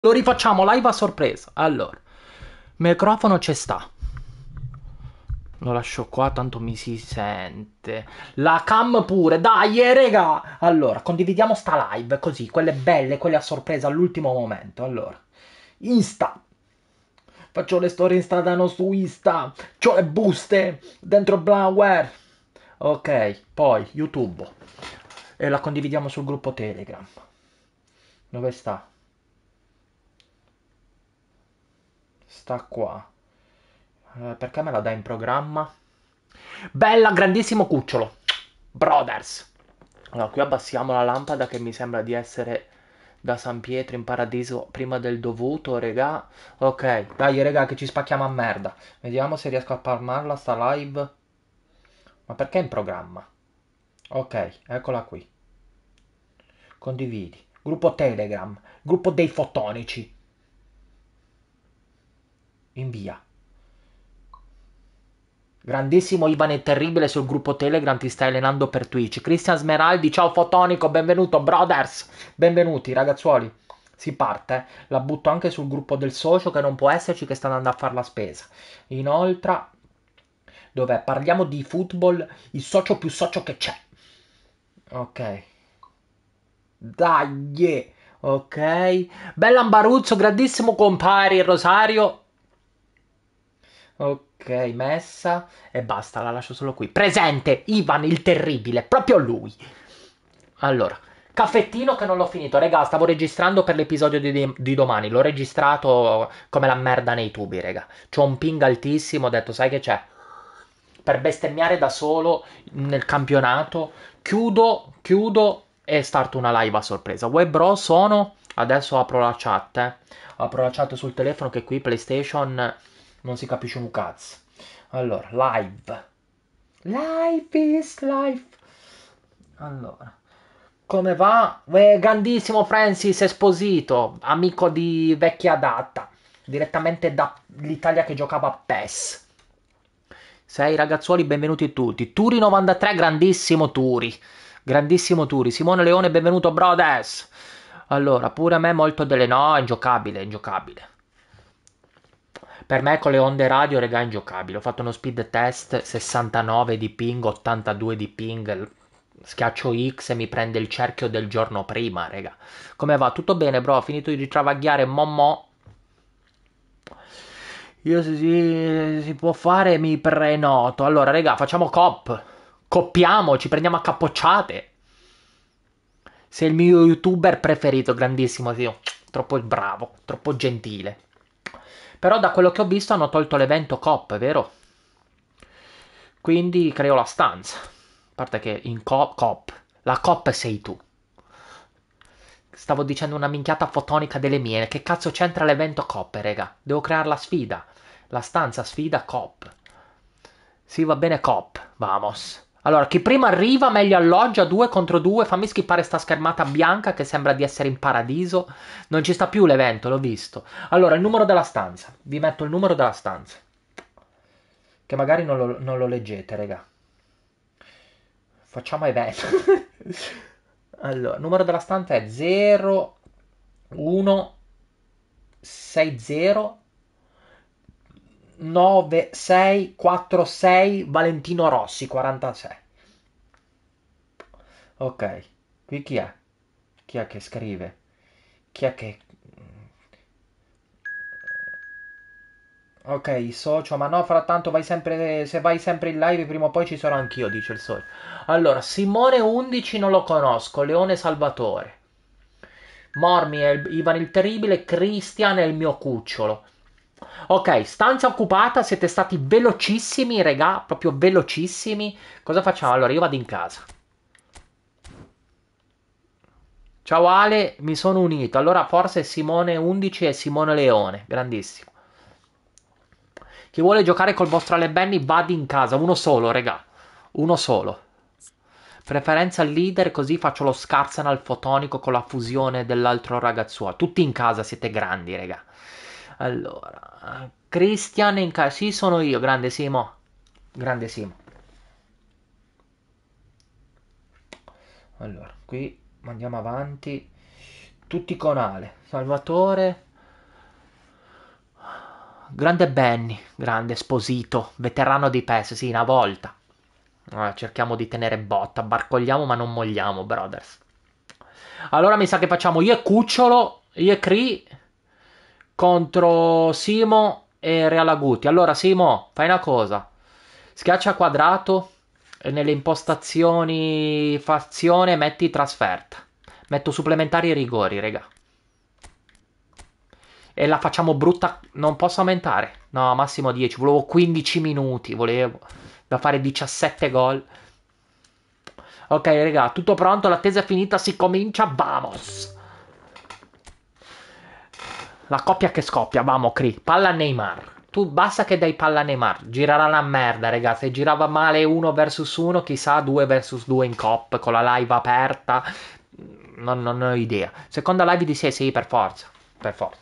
Lo rifacciamo live a sorpresa. Allora, microfono ci sta. Lo lascio qua, tanto mi si sente. La cam pure, dai, rega! Allora, condividiamo sta live, così, quelle belle, quelle a sorpresa all'ultimo momento. Allora, Insta. Faccio le storie Instagram su Insta. C'ho le buste dentro Blauware. Ok, poi YouTube. E la condividiamo sul gruppo Telegram. Dove sta? Sta qua. Perché me la dai in programma? Bella, grandissimo cucciolo. Brothers. Allora, qui abbassiamo la lampada che mi sembra di essere da San Pietro in paradiso prima del dovuto, regà. Ok, dai, regà, che ci spacchiamo a merda. Vediamo se riesco a palmarla sta live. Ma perché in programma? Ok, eccola qui. Condividi. Gruppo Telegram. Gruppo dei fotonici. Invia. Grandissimo Ivan è terribile sul gruppo Telegram, ti stai allenando per Twitch. Cristian Smeraldi, ciao Fotonico, benvenuto, brothers. Benvenuti, ragazzuoli. Si parte, la butto anche sul gruppo del socio che non può esserci, che sta andando a fare la spesa. Inoltre, dov'è? Parliamo di football, il socio più socio che c'è. Ok. Dai, yeah. Ok. Bella Ambaruzzo, grandissimo compari, Rosario. Ok, messa e basta, la lascio solo qui. Presente, Ivan il terribile, proprio lui. Allora, caffettino che non l'ho finito. Regà, stavo registrando per l'episodio di domani. L'ho registrato come la merda nei tubi, regà. C'ho un ping altissimo, ho detto, sai che c'è? Per bestemmiare da solo nel campionato, chiudo e starto una live a sorpresa. Web bro sono... Adesso apro la chat, Apro la chat sul telefono che qui PlayStation non si capisce un cazzo. Allora, live. Life is life. Allora, come va? Grandissimo Francis Esposito, amico di vecchia data, direttamente dall'Italia che giocava a PES. Sei ragazzuoli, benvenuti tutti. Turi 93, grandissimo Turi. Grandissimo Turi. Simone Leone, benvenuto, brothers. Allora, pure a me molto delle... No, è ingiocabile, è ingiocabile. Per me con le onde radio, regà, è ingiocabile. Ho fatto uno speed test, 69 di ping, 82 di ping. Schiaccio X e mi prende il cerchio del giorno prima, regà. Come va? Tutto bene, bro? Ho finito di travagliare, mo. Io se si può fare mi prenoto. Allora, regà, facciamo cop. Coppiamo, ci prendiamo a cappocciate. Sei il mio youtuber preferito, grandissimo, zio. Troppo bravo, troppo gentile. Però da quello che ho visto hanno tolto l'evento COP, vero? Quindi creo la stanza. A parte che in COP, la COP sei tu. Stavo dicendo una minchiata fotonica delle mie. Che cazzo c'entra l'evento COP, rega? Devo creare la sfida. La stanza sfida COP. Sì, va bene COP. Vamos. Allora, chi prima arriva meglio alloggia 2 contro 2. Fammi skippare sta schermata bianca che sembra di essere in paradiso. Non ci sta più l'evento, l'ho visto. Allora, il numero della stanza. Vi metto il numero della stanza. Che magari non lo leggete, raga. Facciamo evento. Allora, il numero della stanza è 0, 1, 6, 0, 9, 6, 4, 6, Valentino Rossi, 46. Ok, qui chi è? Chi è che scrive? Chi è che... Ok, socio, ma no, frattanto vai sempre, se vai sempre in live prima o poi ci sarò anch'io, dice il socio. Allora, Simone 11 non lo conosco, Leone Salvatore. Mormi è Ivan il Terribile, Christian è il mio cucciolo. Ok, stanza occupata, siete stati velocissimi, regà, proprio velocissimi. Cosa facciamo? Allora, io vado in casa. Ciao Ale, mi sono unito. Allora forse Simone 11 e Simone Leone, grandissimo. Chi vuole giocare col vostro Ale Benny, vadi in casa, uno solo, regà. Uno solo. Preferenza al leader, così faccio lo Scarzan fotonico con la fusione dell'altro ragazzuolo. Tutti in casa, siete grandi, regà. Allora, Christian in casa. Sì, sono io, grande Simo. Grande Simo. Allora, qui andiamo avanti. Tutti con Ale. Salvatore. Grande Benny, grande Esposito, veterano di PES, sì, una volta. Cerchiamo di tenere botta, barcogliamo ma non mogliamo, brothers. Allora mi sa che facciamo io e Cucciolo, io e Cree contro Simo e Realaguti. Allora Simo, fai una cosa. Schiaccia quadrato e nelle impostazioni fazione metti trasferta. Metto supplementari e rigori, raga. E la facciamo brutta. Non posso aumentare. No, massimo 10. Volevo 15 minuti. Volevo. Da fare 17 gol. Ok, raga, tutto pronto. L'attesa è finita. Si comincia. Vamos. La coppia che scoppia. Vamo, Cri. Palla a Neymar. Tu basta che dai palla a Neymar. Girerà la merda, raga. Se girava male 1 vs 1, chissà 2 vs 2 in cop. Con la live aperta. Non ho idea. Seconda live di 6-6 per forza. Per forza.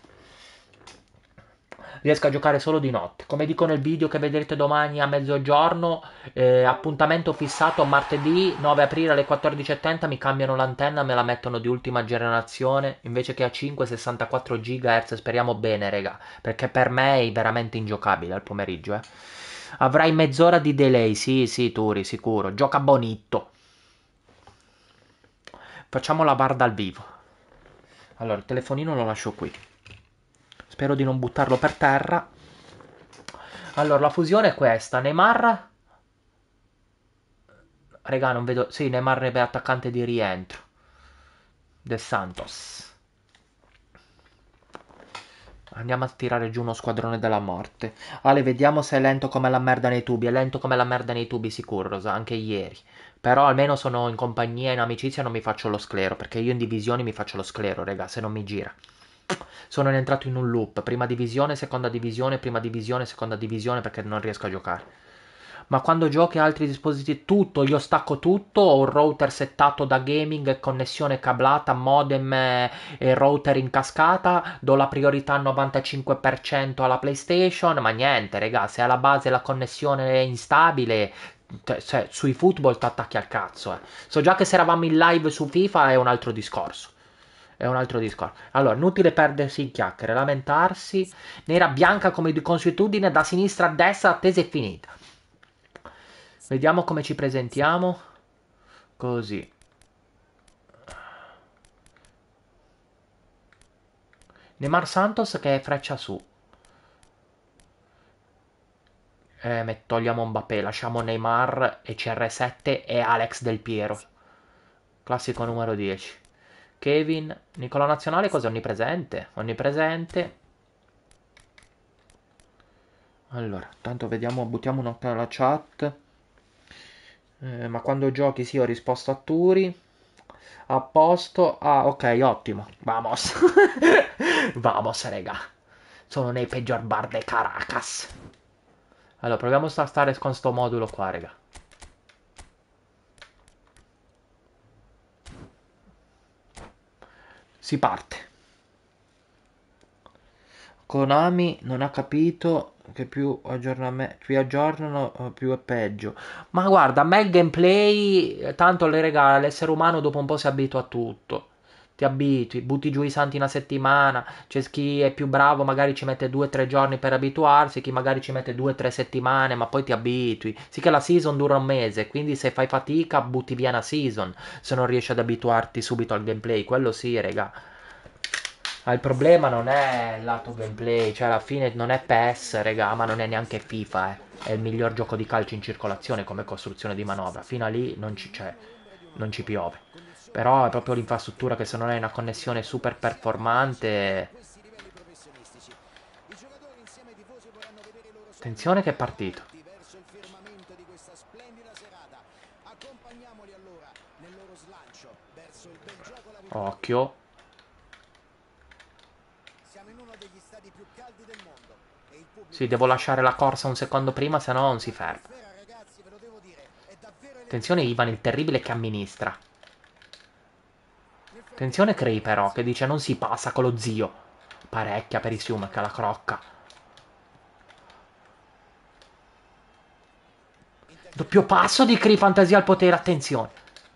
Riesco a giocare solo di notte. Come dico nel video che vedrete domani a mezzogiorno, appuntamento fissato martedì 9 aprile alle 14:30, mi cambiano l'antenna, me la mettono di ultima generazione, invece che a 5, 64 GHz, speriamo bene, raga, perché per me è veramente ingiocabile al pomeriggio, eh. Avrai mezz'ora di delay, sì, sì, Turi, sicuro. Gioca bonito. Facciamo la bar dal vivo. Allora, il telefonino lo lascio qui. Spero di non buttarlo per terra. Allora, la fusione è questa. Neymar. Regà, non vedo. Sì, Neymar è attaccante di rientro. De Santos. Andiamo a tirare giù uno squadrone della morte. Ale, vediamo se è lento come la merda nei tubi. È lento come la merda nei tubi, sicuro, Rosa, anche ieri. Però almeno sono in compagnia, in amicizia, non mi faccio lo sclero. Perché io in divisioni mi faccio lo sclero, regà, se non mi gira. Sono entrato in un loop. Prima divisione, prima divisione, seconda divisione, perché non riesco a giocare. Ma quando giochi a altri dispositivi, tutto, io stacco tutto, ho un router settato da gaming, connessione cablata, modem e router in cascata, do la priorità al 95% alla PlayStation, ma niente, raga, se alla base la connessione è instabile, cioè, sui football ti attacchi al cazzo, eh. So già che se eravamo in live su FIFA è un altro discorso. È un altro discorso. Allora, inutile perdersi in chiacchiere, lamentarsi. Nera bianca come di consuetudine, da sinistra a destra, attesa e finita. Vediamo come ci presentiamo. Così. Neymar Santos che è freccia su. Togliamo Mbappé, lasciamo Neymar e CR7 e Alex Del Piero. Classico numero 10. Kevin, Nicola Nazionale cos'è? Onnipresente. Onnipresente. Allora, tanto vediamo, buttiamo un'occhio alla chat. Ma quando giochi sì, ho risposto a Turi. A posto. Ah, ok, ottimo. Vamos. Vamos, raga. Sono nei peggior bar de Caracas. Allora, proviamo a stare con sto modulo qua, raga. Si parte. Konami non ha capito che più aggiornano, più è peggio. Ma guarda, a me il gameplay, tanto le regala, l'essere umano dopo un po' si abitua a tutto. Ti abitui, butti giù i santi una settimana, c'è chi è più bravo, magari ci mette 2 o 3 giorni per abituarsi, chi magari ci mette 2 o 3 settimane, ma poi ti abitui. Sì che la season dura un mese, quindi se fai fatica butti via una season, se non riesci ad abituarti subito al gameplay, quello sì, regà. Ma il problema non è il lato gameplay, cioè alla fine non è PES, regà, ma non è neanche FIFA, eh. È il miglior gioco di calcio in circolazione come costruzione di manovra. Fino a lì non ci piove. Però è proprio l'infrastruttura che se non hai una connessione super performante. Attenzione che è partito. Occhio. Sì, devo lasciare la corsa un secondo prima, se no non si ferma. Attenzione Ivan il terribile che amministra. Attenzione Cree però, che dice non si passa con lo zio. Parecchia per i Siumak alla crocca. Doppio passo di Cree, fantasia al potere, attenzione.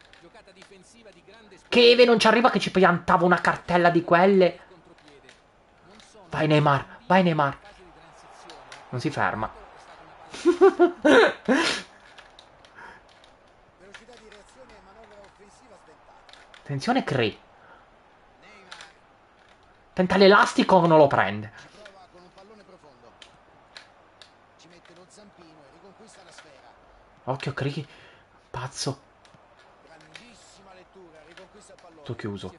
Keve non ci arriva che ci piantava una cartella di quelle. Vai Neymar, vai Neymar. Non si ferma. Attenzione Cree. Tenta l'elastico, non lo prende. Occhio Cree. Pazzo. Tutto chiuso.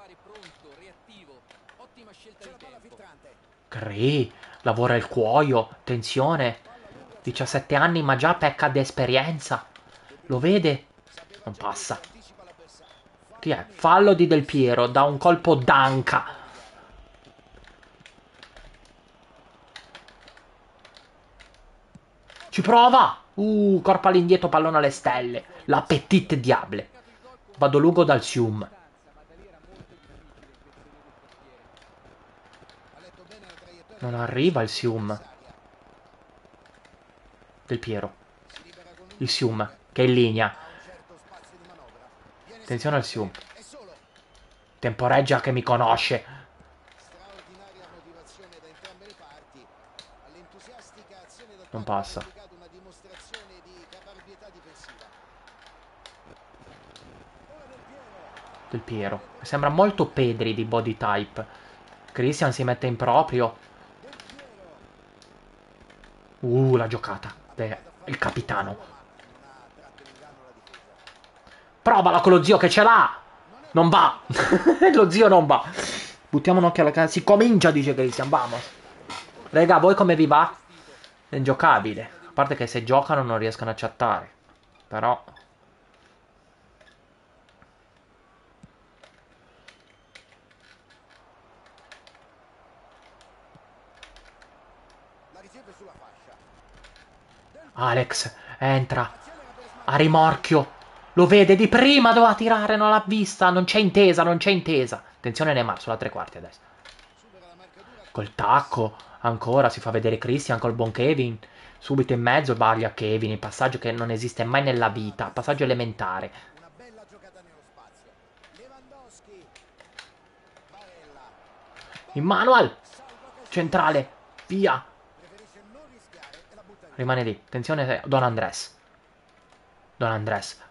Cree. Lavora il cuoio. Attenzione. 17 anni ma già pecca di esperienza. Lo vede? Non passa. Chi è? Fallo di Del Piero. Da un colpo d'anca. Ci prova. Corpo all'indietro, pallone alle stelle. La petite diable. Vado lungo dal Sium. Non arriva il Sium. Del Piero. Il Sium, che è in linea. Attenzione al Sium. Temporeggia che mi conosce. Non passa. Del Piero. Sembra molto Pedri di body type. Christian si mette in proprio. La giocata. Il capitano. Provala con lo zio che ce l'ha. Non va. Lo zio non va. Buttiamo un occhio alla casa. Si comincia, dice Christian. Vamos. Raga, voi come vi va? È ingiocabile. A parte che se giocano non riescono a chattare. Però... Alex, entra. A rimorchio. Lo vede di prima, doveva tirare, non l'ha vista. Non c'è intesa, non c'è intesa. Attenzione Neymar, sulla tre quarti adesso. Col tacco, ancora, si fa vedere Christian col buon Kevin. Subito in mezzo sbaglia Kevin, il passaggio che non esiste mai nella vita. Passaggio elementare. Immanuel! Centrale, via. Rimane lì, attenzione Don Andres. Don Andres.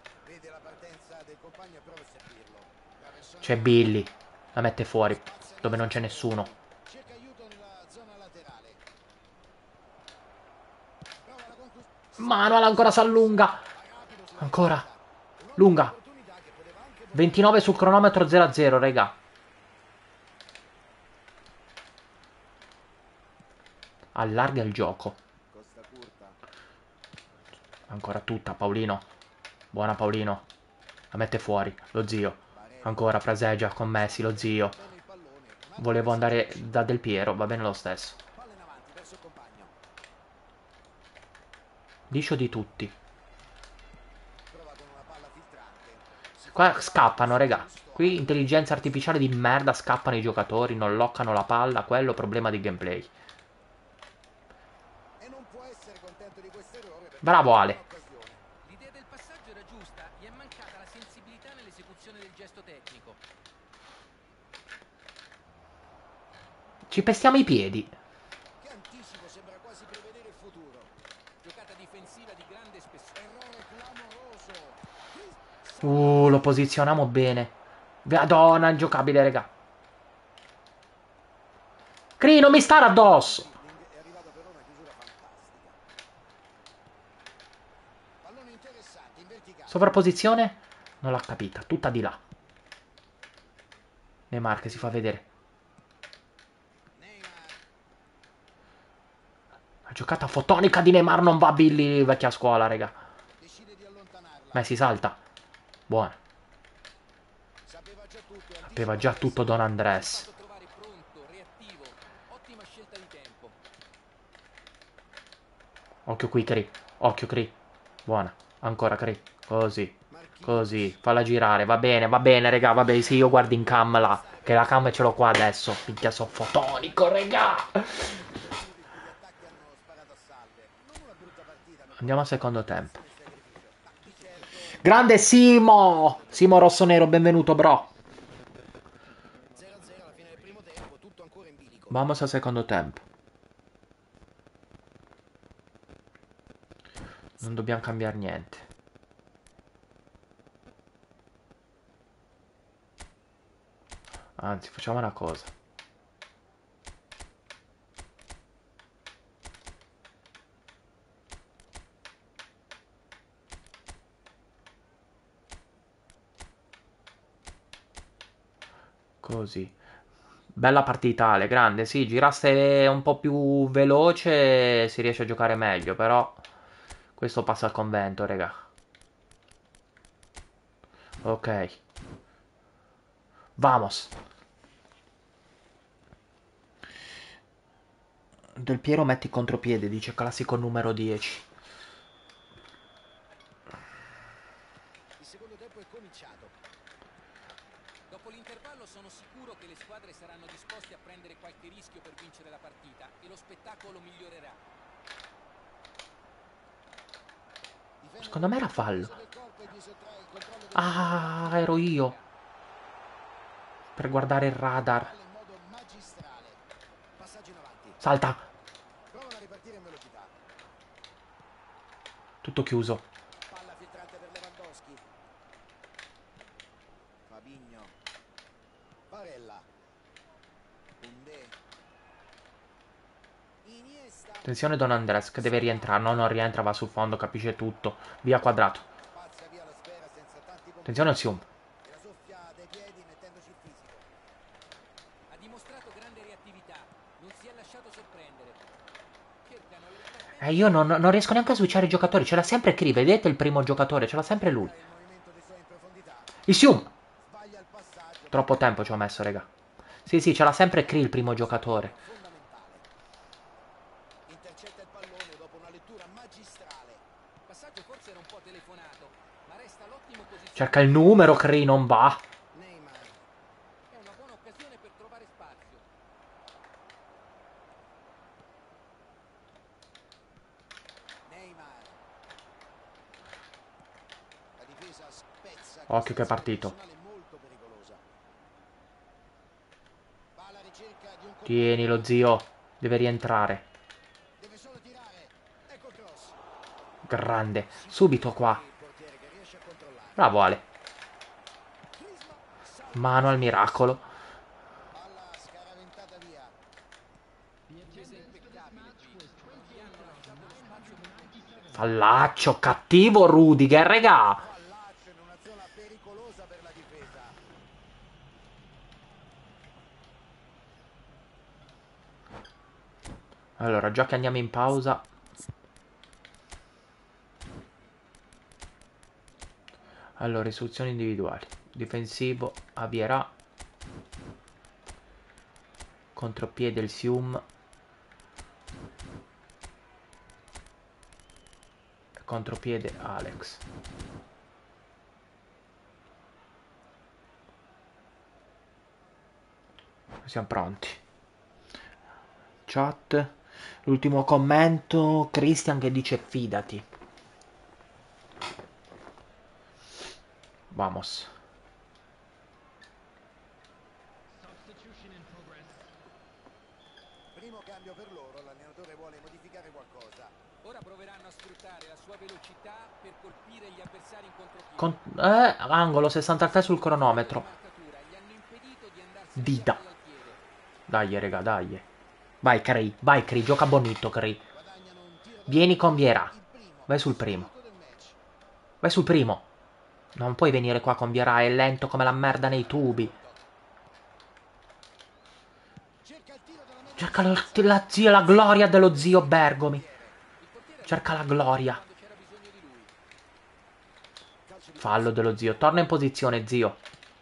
C'è Billy. La mette fuori, dove non c'è nessuno. Manuel ancora si allunga. Ancora. Lunga. 29 sul cronometro 0-0, raga. Allarga il gioco. Ancora tutta, Paolino. Buona Paolino. La mette fuori, lo zio. Ancora prasegia con Messi, lo zio. Volevo andare da Del Piero, va bene lo stesso. Dicio di tutti. Qua scappano, raga. Qui intelligenza artificiale di merda, scappano i giocatori, non loccano la palla, quello problema di gameplay. Bravo Ale. L'idea del passaggio era giusta, gli è mancata la sensibilità nell'esecuzione del gesto tecnico. Ci pestiamo i piedi. Che anticipo, sembra quasi prevedere il futuro. Giocata difensiva di grande spessore. Errore clamoroso. Lo posizioniamo bene. Madonna, ingiocabile, raga. Cree, non mi stare addosso. È arrivato per una chiusura fantastica. Pallone interessante, in verticale. Sovrapposizione? Non l'ha capita, tutta di là. Neymar che si fa vedere. La giocata fotonica di Neymar non va Billy, vecchia scuola, raga. Messi salta. Buona. Sapeva già tutto Don Andres. Occhio qui, Cree. Occhio, Cree. Buona. Ancora, Cree. Così. Così. Falla girare. Va bene, raga. Va bene. Sì, io guardo in cam là. Che la cam ce l'ho qua adesso. Minchia, so fotonico, raga. Andiamo al secondo tempo. Grande Simo! Simo Rossonero, benvenuto, bro. Vamos al secondo tempo. Non dobbiamo cambiare niente. Anzi, facciamo una cosa. Così. Bella partita, Ale, grande. Sì, girasse un po' più veloce si riesce a giocare meglio, però questo passa al convento, raga. Ok. Vamos. Del Piero metti contropiede, dice classico numero 10. Il secondo tempo è cominciato. Dopo l'intervallo sono sicuro che le squadre saranno disposte a prendere qualche rischio per vincere la partita e lo spettacolo migliorerà. Secondo me era fallo. Del corpo e gli sottrae il controllo del Ah, ero io. Per guardare il radar. palla in modo magistrale. Passaggio in avanti. Salta. Provano a ripartire in velocità. Tutto chiuso. Palla filtrante per Lewandowski. Fabinho. Barella. Koundé. Iniesta. Attenzione Don Andres che deve rientrare. No, non rientra, va sul fondo, capisce tutto. Via quadrato. Spazza via la sfera senza tanti Attenzione al complici. Sium. E la soffia dai piedi mettendoci il fisico. Ha dimostrato grande reattività. Non si è lasciato sorprendere. Cercano le ripartenze. Io non riesco neanche a switchare i giocatori. Ce l'ha sempre Cri, vedete il primo giocatore? Ce l'ha sempre lui. Il movimento dei suoi in profondità. Il Sium. Sbaglia il passaggio. Troppo tempo ci ho messo, raga. Sì, sì, ce l'ha sempre Cri il primo giocatore. Fondamentale. Intercetta il pallone dopo una lettura magistrale. Il passaggio forse era un po' telefonato, ma resta l'ottimo posizionamento. Cerca il numero, Cri, non va. Neymar. È una buona occasione per trovare spazio. Neymar. La difesa spezza. Occhio che è questa partito. azione personale molto pericolosa. Va alla ricerca di un Tieni lo zio. Deve rientrare. deve solo tirare. Ecco il cross. Grande. Subito qua. Il portiere che riesce a controllare. Bravo Ale. Griezmann salva. Mano al miracolo. Palla scaraventata via. Difesa impeccabile qui. Non gli hanno lasciato lo spazio per colpire. Fallaccio cattivo Rudiger, regà. Fallaccio in una zona pericolosa per la difesa. Allora, già che andiamo in pausa. Allora, istruzioni individuali. Difensivo, Avierà. Contropiede il Sium. Contropiede Alex. Siamo pronti. Chat. L'ultimo commento. Christian che dice fidati. Vamos. Primo cambio per loro, l'allenatore vuole modificare qualcosa. Ora proveranno a sfruttare la sua velocità per colpire gli avversari in contropiede. Angolo 63 sul cronometro. Marcatura, gli hanno impedito di andarsene Dida. al piede. Dai, raga, dai. Vai, Cri, gioca bonito, Cri. Guadagnano un tiro da Vieni con Vieira. il primo Vai sul primo. assoluto del match. Vai sul primo. Non puoi venire qua con Vieira, è lento come la merda nei tubi. Cerca il tiro dalla media Cerca distanza. la zia, la gloria dello zio Bergomi. Il portiere Cerca la gloria. quando c'era bisogno di lui. Calcio di Fallo dello zio. Torna in posizione, zio.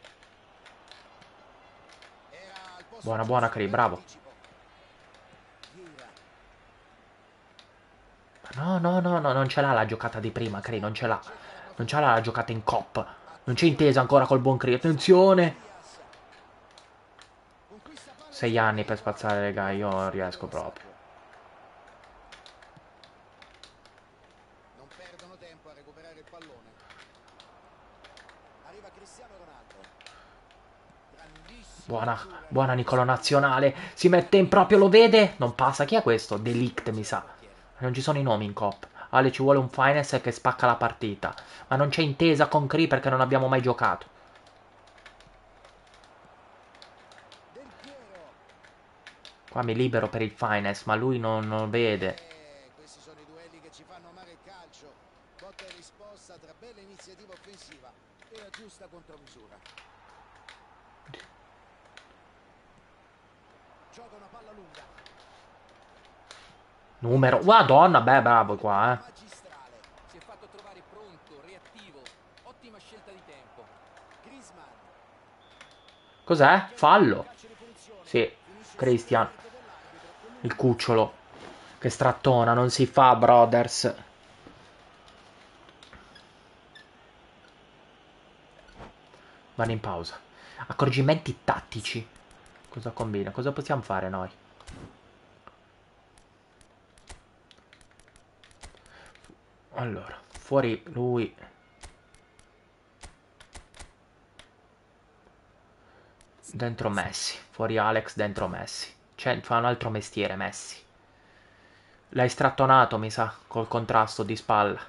era al posto Buona, buona, giusto Cri, per bravo. l'anticipo. Vieira. No, non ce l'ha la giocata di prima, Cri, non ce l'ha. Non ce l'ha la giocata in cop. Non c'è intesa ancora col buon Cri. Attenzione. Diaz. Conquista palla 6 anni per spazzare, raga, io non riesco proprio. non perdono tempo a recuperare il pallone. Arriva Cristiano Ronaldo. Grandissima Buona, lettura. buona Nicolo Nazionale. Si mette in proprio, lo vede? Non passa. Chi è questo? Delict, mi sa. Non ci sono i nomi in cop. Ale, ci vuole un finesse che spacca la partita. Ma non c'è intesa con Cree perché non abbiamo mai giocato. Del Piero. Qua mi libero per il finesse, ma lui non vede. Questi sono i duelli che ci fanno amare il calcio. Botta e risposta tra bella iniziativa offensiva e la giusta contromisura. Gioca una palla lunga. Numero. Madonna, beh, bravo qua, Magistrale. Si è fatto trovare pronto, reattivo. Ottima scelta di tempo. Griezmann. Cos'è? Fallo. Calcio di punizione. Sì, Finisce Christian. sul dell'arbitro con Il cucciolo. Che strattona, non si fa, brothers. Vanno in pausa. Accorgimenti tattici. Cosa combina? Cosa possiamo fare noi? Allora, fuori lui. Dentro Messi. Fuori Alex, dentro Messi. Cioè, fa un altro mestiere Messi. L'hai strattonato, mi sa, col contrasto di spalla.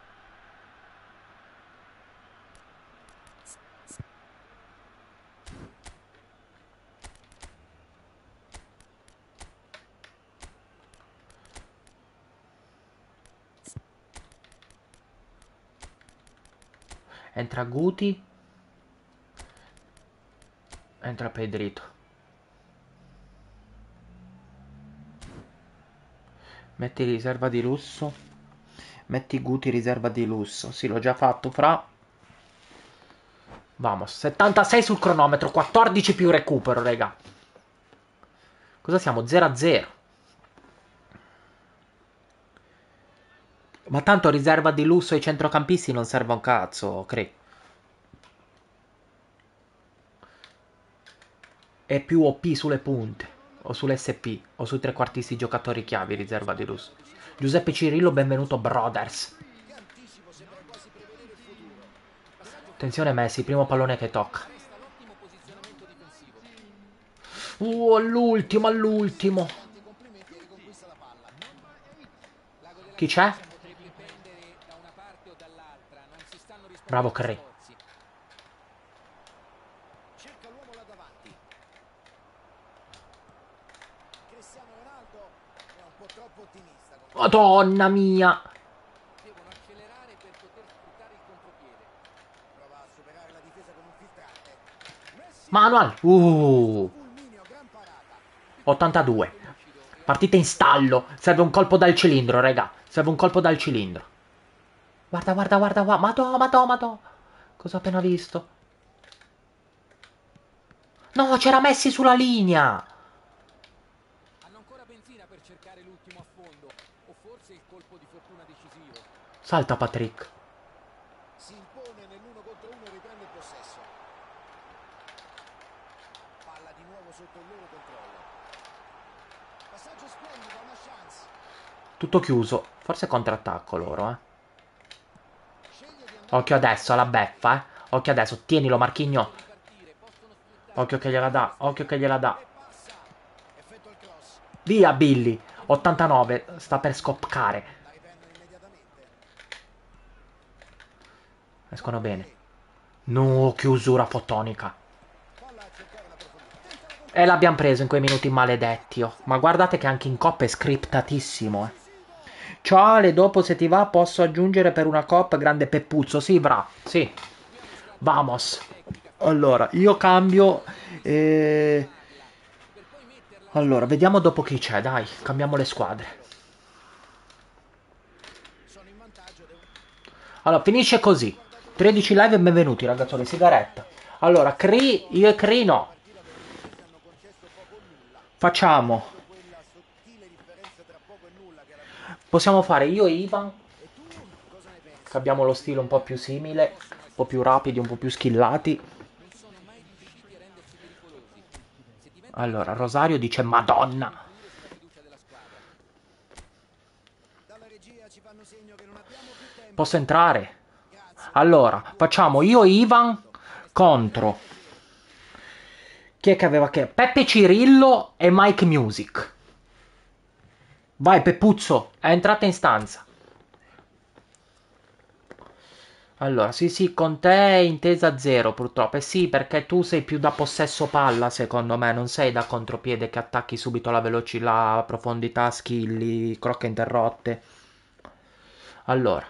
Entra Guti. Entra Pedrito. Metti riserva di lusso. Metti Guti riserva di lusso. Sì, l'ho già fatto, fra. Vamos. 76 sul cronometro. 14 più recupero, raga. Cosa siamo? 0-0. Ma tanto riserva di lusso ai centrocampisti non serve un cazzo, Cre. È più OP sulle punte, o sull'SP, o sui trequartisti giocatori chiavi, riserva di lusso. Giuseppe Cirillo, benvenuto, brothers. che anticipo, sembra quasi prevedere il futuro. Passaggio Attenzione Messi, primo pallone che tocca. resta l'ottimo posizionamento difensivo. All'ultimo, all'ultimo. Tanti complimenti e riconquista la palla. L'ago della Chi c'è? difesa potrebbe pendere da una parte o dall'altra, non si stanno Bravo rispondendo Cre. sforzi. Cerca l'uomo là davanti. Cristiano Ronaldo è un po' troppo ottimista con questo. Madonna mia. Devono accelerare per poter sfruttare il contropiede. Prova a superare la difesa con un filtrante. Messi. Manual. Fulmineo, gran parata. 82. Partita in stallo. Serve un colpo dal cilindro, raga. Serve un colpo dal cilindro. Guarda, guarda, guarda qua. Madò, madò, madò. Cosa ho appena visto? No, c'era Messi sulla linea. Hanno ancora benzina per cercare l'ultimo affondo. O forse il colpo di fortuna decisivo. Salta Patrick. Si impone nell'1 contro 1 e riprende il possesso. Palla di nuovo sotto il loro controllo. Passaggio splendido, una chance. Tutto chiuso. Forse contrattacco loro, Sceglie di andare Occhio adesso alla beffa, Occhio adesso. Tienilo, Marchigno. a ripartire. Possono sfruttare. Occhio che gliela dà. Occhio che gliela dà. E passa. Effettua il cross. Via, Billy. 89. Sta per scoppare. La riprendono immediatamente. Escono bene. No, chiusura fotonica. Palla a cercare la profondità. E l'abbiamo preso in quei minuti maledetti, oh. Ma guardate che anche in coppa è scriptatissimo, Ciao Ale, dopo se ti va posso aggiungere per una coppa grande Peppuzzo. Sì, bra. Sì. Vamos. Allora, io cambio. Allora, vediamo dopo chi c'è, dai. Cambiamo le squadre. Sono in vantaggio. Allora, finisce così. 13 live e benvenuti, ragazzoli. Sigaretta. Allora, Cree, io e Cree no. Hanno concesso poco o nulla. Facciamo. Quella sottile differenza tra poco e nulla che alla fine. Possiamo fare io e Ivan, E tu cosa ne pensi? che abbiamo lo stile un po' più simile, un po' più rapidi, un po' più skillati. Non sono mai riusciti a rendersi pericolosi. Se diventa Allora, Rosario dice Madonna. influire sulla fiducia della squadra. Dalla regia ci fanno segno che non abbiamo più tempo. Posso entrare? Grazie. Allora, facciamo io e Ivan contro. Chi è che aveva che? Peppe Cirillo e Mike Music. Vai Peppuzzo, è entrata in stanza. Allora, sì, sì, con te è intesa zero purtroppo. Eh sì, perché tu sei più da possesso palla, secondo me, non sei da contropiede che attacchi subito la velocità, la profondità, skilli, crocche interrotte. Allora,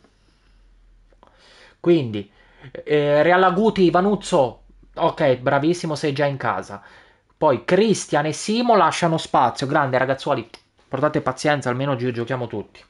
quindi, Real Guti, Vanuzzo, ok, bravissimo, sei già in casa. Poi Christian e Simo lasciano spazio. Grande, ragazzuoli, portate pazienza, almeno giochiamo tutti.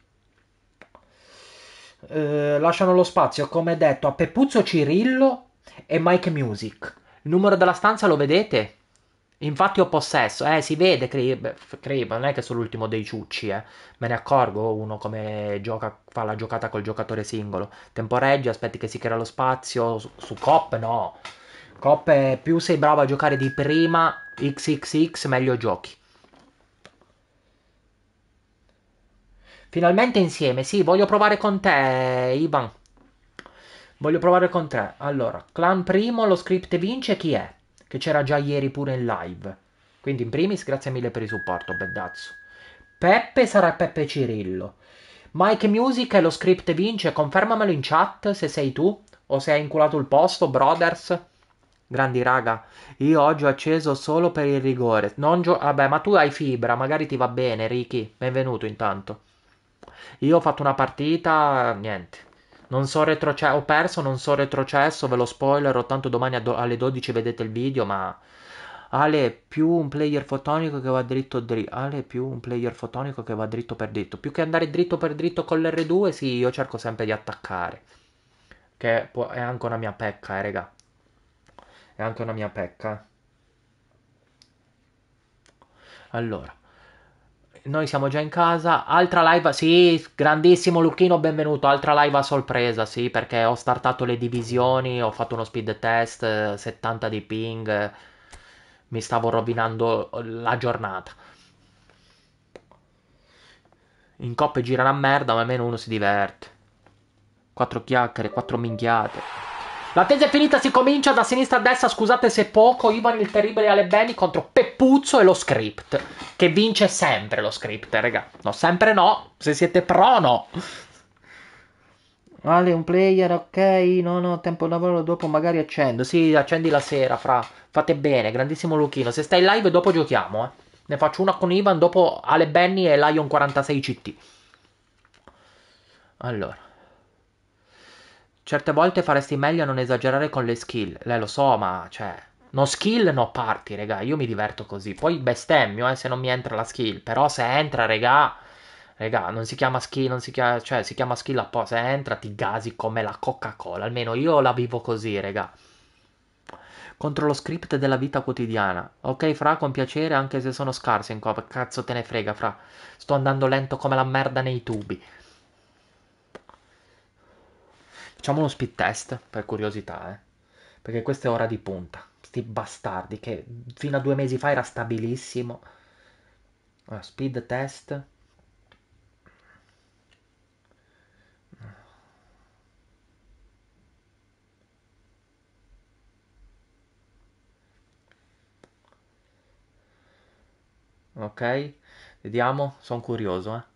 Lasciano lo spazio, come detto, a Peppuzzo Cirillo e Mike Music. Il numero della stanza lo vedete? Infatti ho possesso, si vede Crib, non è che sono l'ultimo dei ciucci, eh. Me ne accorgo uno come gioca, fa la giocata col giocatore singolo. Temporeggi, aspetti che si crea lo spazio, su Cop no. Cop è più sei bravo a giocare di prima, XXX, meglio giochi. Finalmente insieme, sì, voglio provare con te, Ivan. Voglio provare con te. Allora, clan primo, lo script vince chi è? Che c'era già ieri pure in live. Quindi in primis, grazie mille per il supporto, bedazzo. Peppe sarà Peppe Cirillo. Mike Music e lo script vince, confermamelo in chat se sei tu o se hai inculato il posto, brothers. Grandi raga, io oggi ho acceso solo per il rigore. Vabbè, ma tu hai fibra, magari ti va bene, Ricky. Benvenuto intanto. Io ho fatto una partita, niente. Non so retrocesso, ho perso, non so retrocesso, ve lo spoiler, tanto domani alle 12 vedete il video, ma Ale è più un player fotonico che va dritto dritto. Ale è più un player fotonico che va dritto per dritto. Più che andare dritto per dritto con l'R2, sì, io cerco sempre di attaccare. È anche una mia pecca, raga. È anche una mia pecca. Allora, noi siamo già in casa. Altra live, sì, grandissimo Lucchino, benvenuto. Altra live a sorpresa, sì, perché ho startato le divisioni, ho fatto uno speed test, 70 di ping, mi stavo rovinando la giornata. In coppe girano a merda, ma almeno uno si diverte. Quattro chiacchiere, quattro minchiate. La tesa è finita, si comincia da sinistra a destra, scusate se poco, Ivan il terribile e Ale Beni contro Peppuzzo e lo script, che vince sempre lo script, raga. No, sempre no, se siete pro no. Ale, un player, ok, no, no, tempo di lavoro, dopo magari accendo. Sì, accendi la sera, fra. Fate bene, grandissimo Luchino. Se stai live dopo giochiamo, eh. Ne faccio una con Ivan, dopo Ale Benny e Lion 46 CT. Allora. Certe volte faresti meglio a non esagerare con le skill. Lei lo so, ma cioè. No skill, no party, regà. Io mi diverto così. Poi bestemmio, se non mi entra la skill. Però se entra, regà. Regà, non si chiama skill, non si chiama. Cioè, si chiama skill apposta. Se entra, ti gasi come la Coca-Cola. Almeno io la vivo così, regà. Contro lo script della vita quotidiana. Ok, fra, con piacere, anche se sono scarso in cop. Cazzo te ne frega, fra. Sto andando lento come la merda nei tubi. Facciamo uno speed test, per curiosità, eh. Perché questa è ora di punta. Sti bastardi che fino a 2 mesi fa era stabilissimo. Allora, speed test. Ok, vediamo. Sono curioso, eh.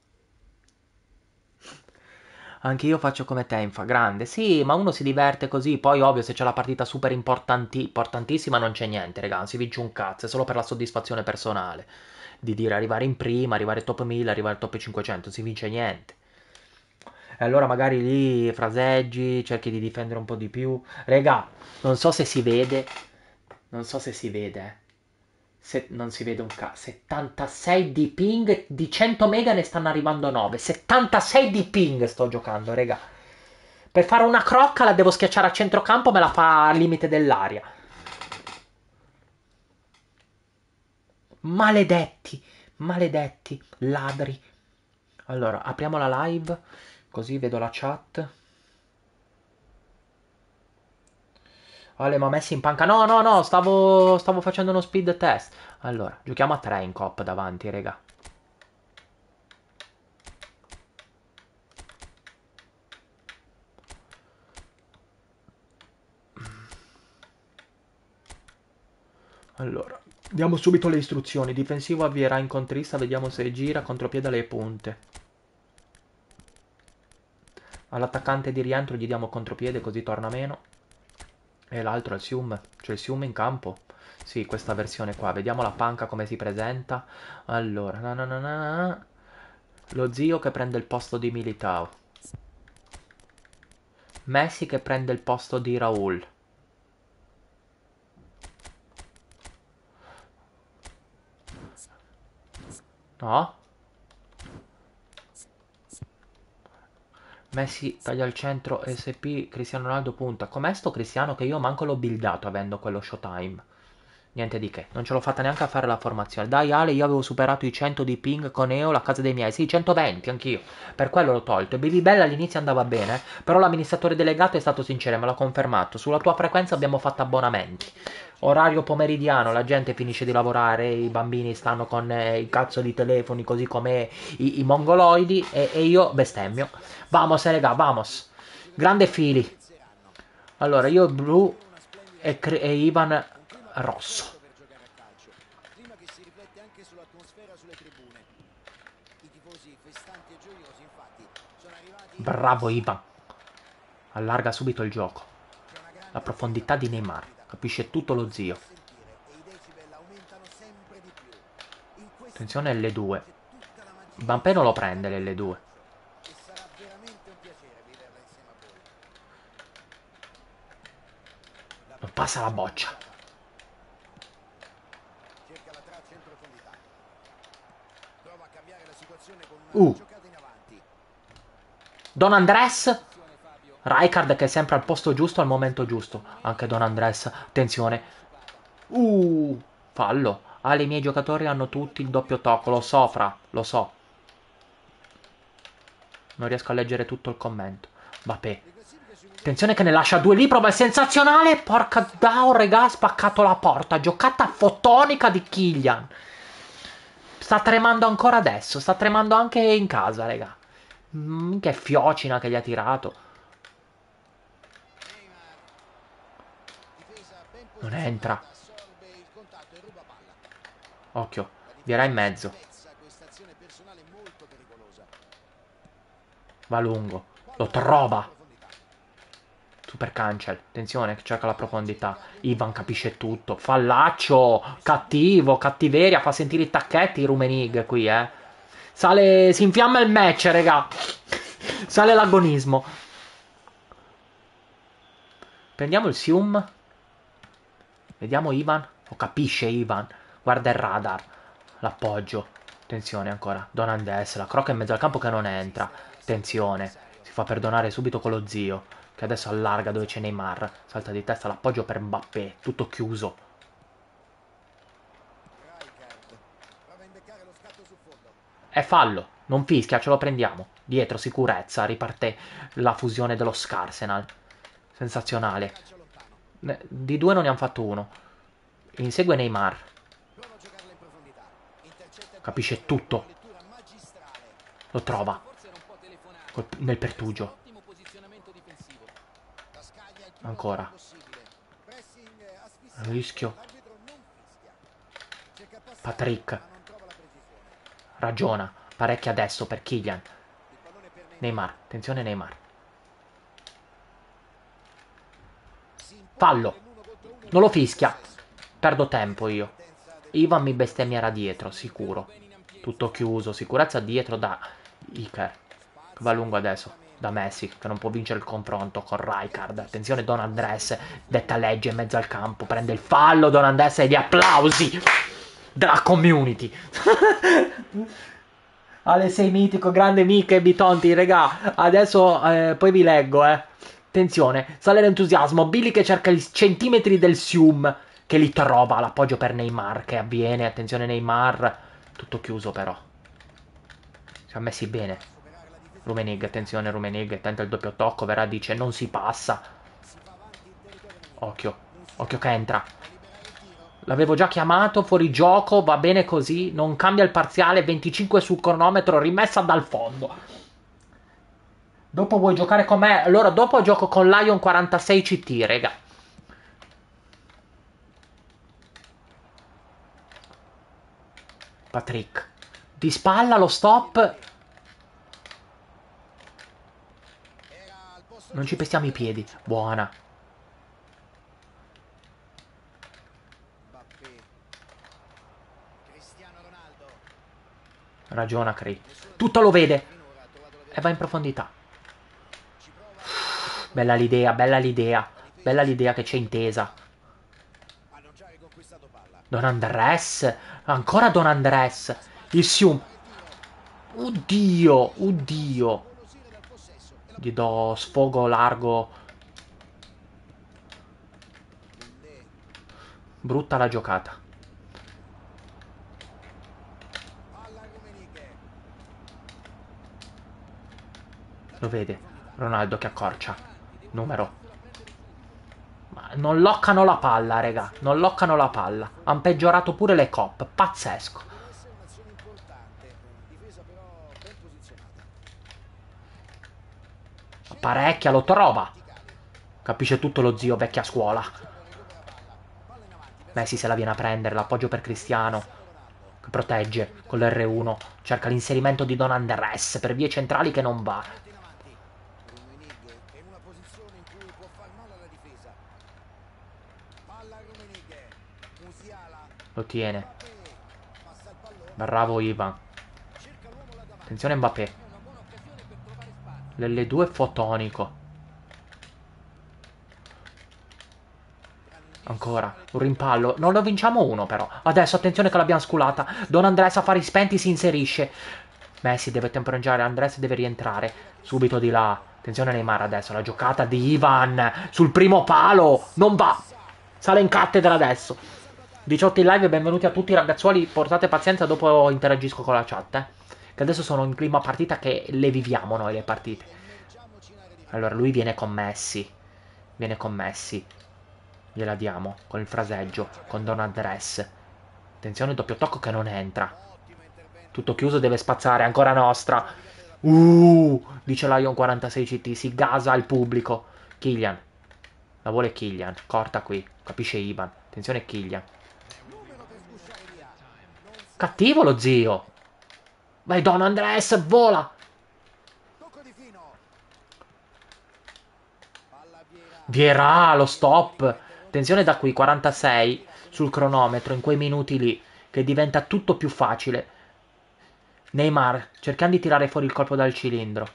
Anche io faccio come te, infa, grande. Sì, ma uno si diverte così. Poi, ovvio, se c'è la partita super importantissima, non c'è niente, raga. Non si vince un cazzo. È solo per la soddisfazione personale. Di dire arrivare in prima, arrivare top 1000, arrivare top 500. Non si vince niente. E allora magari lì fraseggi, cerchi di difendere un po' di più. Raga, non so se si vede. Non so se si vede, eh. Non si vede un cazzo. 76 di ping, di 100 mega ne stanno arrivando 9. 76 di ping sto giocando, raga. Per fare una crocca la devo schiacciare a centrocampo, me la fa al limite dell'aria. Maledetti, maledetti, ladri. Allora, apriamo la live, così vedo la chat. Ale, ma messi in panca. No, no, no, stavo facendo uno speed test. Allora, giochiamo a 3 in cop davanti, raga. Allora, diamo subito le istruzioni. Difensivo avvierà incontrista, vediamo se gira, contropiede alle punte. All'attaccante di rientro gli diamo contropiede così torna meno. E l'altro è il Sium. C'è il Sium in campo. Sì, questa versione qua. Vediamo la panca come si presenta. Allora, lo zio che prende il posto di Militao. Messi che prende il posto di Raul. No? Messi taglia al centro, SP, Cristiano Ronaldo punta. Com'è sto Cristiano che io manco l'ho buildato avendo quello Showtime? Niente di che, non ce l'ho fatta neanche a fare la formazione. Dai Ale, io avevo superato i 100 di ping con EO la casa dei miei. Sì, 120 anch'io. Per quello l'ho tolto. E Baby Bella all'inizio andava bene, però l'amministratore delegato è stato sincero e me l'ha confermato. Sulla tua frequenza abbiamo fatto abbonamenti. Orario pomeridiano, la gente finisce di lavorare, i bambini stanno con i cazzo di telefoni così come i mongoloidi e io bestemmio. Vamos, rega, vamos. Grande fili. Allora, io blu e Ivan rosso. Bravo Ivan. Allarga subito il gioco. La profondità di Neymar. Capisce tutto lo zio. Attenzione L2. Mbappé non lo prende l'L2. Non passa la boccia. Don Andres. Rijkaard che è sempre al posto giusto al momento giusto. Anche Don Andres. Attenzione. Fallo. Ah, i miei giocatori hanno tutti il doppio tocco. Lo so, Fra. Lo so. Non riesco a leggere tutto il commento. Mbappé. Attenzione che ne lascia due lì. Prova il sensazionale. Porca Dao, regà. Ha spaccato la porta. Giocata fotonica di Kylian. Sta tremando ancora adesso. Sta tremando anche in casa, regà. Che fiocina che gli ha tirato. Non entra. Occhio. Vierà in mezzo. Va lungo. Lo trova. Super cancel. Attenzione, cerca la profondità. Ivan capisce tutto. Fallaccio. Cattivo. Cattiveria. Fa sentire i tacchetti Rumenig qui, Sale. Si infiamma il match, raga. Sale l'agonismo. Prendiamo il Sium. Vediamo Ivan. Lo capisce Ivan. Guarda il radar. L'appoggio. Attenzione ancora. Don Andes. La croca in mezzo al campo che non entra. Attenzione. Si fa perdonare subito con lo zio. Che adesso allarga dove c'è Neymar. Salta di testa l'appoggio per Mbappé. Tutto chiuso. È fallo. Non fischia, ce lo prendiamo. Dietro, sicurezza. Riparte la fusione dello Scarsenal. Sensazionale. Di due non ne hanno fatto uno. Insegue Neymar. Capisce tutto. Lo trova. Nel pertugio. Ancora. Rischio. Patrick. Ragiona. Parecchia adesso per Kylian. Neymar. Attenzione Neymar. Fallo. Non lo fischia. Perdo tempo io. Ivan mi bestemmierà dietro, sicuro. Tutto chiuso. Sicurezza dietro da Iker. Che va lungo adesso. Da Messi, che non può vincere il confronto con Rijkaard. Attenzione Don Andres. Detta legge in mezzo al campo. Prende il fallo Don Andres e gli applausi della community. Ale sei mitico, grande Mica e Bitonti, regà. Adesso poi vi leggo, Attenzione, sale l'entusiasmo. Billy che cerca i centimetri del Sium, che li trova. L'appoggio per Neymar, che avviene. Attenzione Neymar. Tutto chiuso però. Si è messi bene. Rumenig, attenzione Rumenig. Tenta il doppio tocco. Verrà dice non si passa. Occhio. Occhio che entra. L'avevo già chiamato, fuori gioco, va bene così, non cambia il parziale, 25 sul cronometro, rimessa dal fondo. Dopo vuoi giocare con me? Allora dopo gioco con Lion 46 CT, rega. Patrick. Di spalla lo stop. Non ci pestiamo i piedi. Buona. Mbappé. Cristiano Ronaldo. Ragiona, Cree. Nessuno dei Tutto lo due vede. finora ha trovato la E va in velocidà. profondità. Ci prova a Bella l'idea, bella l'idea. la difesa Bella si l'idea che ferma c'è in intesa. difesa. Hanno già riconquistato palla. Don Andrés. Ancora Don Andrés. C'è spazio Il per il Sium. tiro e il tiro. Oddio, Riesce a farsi oddio. ingolosire dal possesso e la Gli palla do rimane con sfogo loro. largo. Koundé. Brutta la giocata. Palla a Rummenigge. La Lo tengono in vede. profondità. Ronaldo che Sono accorcia. davanti, devono Numero. andarsela a prendere subito. Ma non loccano la palla, raga. Non loccano la palla. Han peggiorato pure le cop. Pazzesco. Deve essere un'azione importante. Difesa però ben posizionata. Scende Parecchia, lo in trova. verticale. Capisce tutto lo zio vecchia scuola. Cristiano recupera palla. Palla in avanti verso Messi se la viene a prendere. L'appoggio per Cristiano. Cristiano Ronaldo. Che protegge Opportunità con di gol. l'R1. Cerca l'inserimento di Don Andrés per vie centrali che non va. Mette in avanti. Rummenigge è in una posizione in cui può far male alla difesa. Palla a Rummenigge. Musiala. Lo tiene. Mbappé. Passa il pallone. Bravo Ivan. Cerca l'uomo là davanti. Attenzione Mbappé. È una buona occasione per trovare spazio. L'L2 è fotonico. Ancora. Grandissima Un lettura del rimpallo. Non lo difensore. vinciamo uno però. Adesso attenzione che l'abbiamo sculata. Don Andrés a fari spenti si inserisce. Messi deve temporeggiare. Andrés deve rientrare. Recupera Subito di Cristiano. là. Attenzione Neymar adesso. La giocata di Ivan. Sul primo palo. Non va. Messa. Sale in cattedra adesso. Ottimo salvataggio. 18 in live e benvenuti a tutti ragazzuoli. Portate pazienza, dopo interagisco con la chat. Che adesso sono in clima partita che le viviamo noi le partite. Immergiamoci in area di Allora lui viene con Messi. Viene con Messi. Gliela diamo con il fraseggio, con Don Andrés. Attenzione, doppio tocco che non entra. ottimo intervento Tutto chiuso, deve spazzare, ancora sulla nostra. navigata della palla. Dice Lion 46 CT, si gasa il pubblico. Kylian, la vuole Kylian, corta qui, capisce Ivan. Attenzione Kylian. Numero per sgusciare via. Non si Cattivo lo zio. Vai Don Andrés, vola. tocco di fino. Palla a Vieira. Vierà lo stop. Interrompe Attenzione da qui, l'azione. 46 sul cronometro, in quei minuti lì, che diventa tutto più facile. Neymar, cercando di tirare fuori il colpo dal cilindro.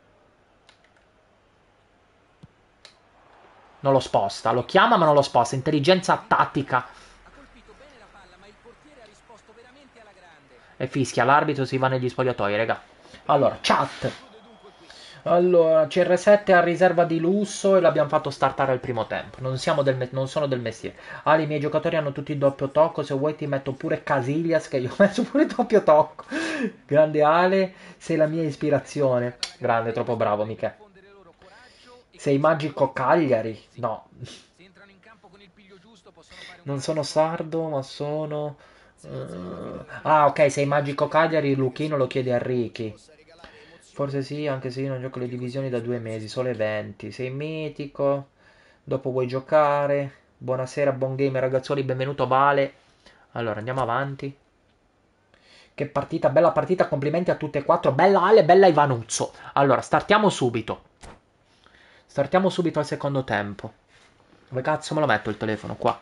Non lo sposta, lo chiama ma non lo sposta. Intelligenza tattica. Ha colpito bene la palla, ma il portiere ha risposto veramente alla grande. E fischia, l'arbitro si va negli spogliatoi, raga. Allora, chat. Chiude dunque qui. Allora, CR7 a riserva di lusso e l'abbiamo fatto startare al primo tempo. Non sono del mestiere. Ali, i miei giocatori hanno tutti il doppio tocco. Se vuoi ti metto pure Casillas, che io ho messo pure il doppio tocco. Grande Ale, sei la mia ispirazione. Grande, troppo bravo, Michele. Diffondere loro coraggio e Sei capacità magico di Cagliari? difendersi. No, Se entrano in campo con il piglio giusto possono fare un non grande sono lavoro. sardo, ma sono... 0-0 alla fine del Ah, primo ok, tempo. sei magico Cagliari, Credo che Luchino lo chiede a sia un duello che Ricky. possa regalare emozioni Forse sì, anche se io non gioco le e che divisioni da continui 2 mesi, solo sull'azione. eventi. Sei mitico, dopo vuoi giocare. Buonasera, buon game ragazzuoli, benvenuto Vale. Allora, andiamo avanti. Che partita, bella partita, complimenti a tutte e quattro. Bella Ale, bella Ivanuzzo. Allora, startiamo subito. Startiamo subito al secondo tempo. Dove cazzo me lo metto il telefono? Qua.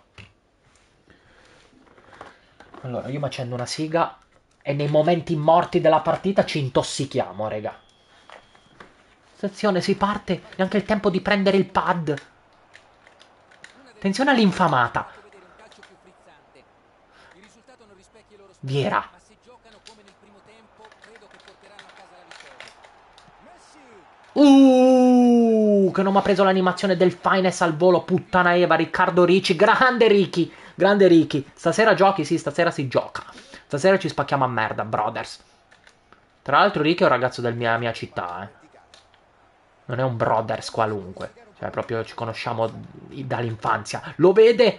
Allora, io mi accendo una siga e nei momenti morti della partita ci intossichiamo, raga. Attenzione, si parte, neanche il tempo di prendere il pad. Una delle Attenzione migliori occasioni ci ha all'infamata. fatto vedere un calcio più frizzante. Il risultato non rispecchia i loro sforzi, Viera. ma se giocano come nel primo tempo, credo che porteranno a casa la vittoria. Messi! Che non mi ha preso l'animazione del Finest al volo, puttana Eva, Riccardo Ricci, grande Ricky, grande Ricky. Stasera giochi? Sì, stasera si gioca. Stasera ci spacchiamo a merda, brothers. Tra l'altro Ricky è un ragazzo della mia città, eh. Verticale. Non è un brothers Adesso possono qualunque. allargare un po' Cioè, il proprio campo. ci conosciamo dall'infanzia. Lo vede?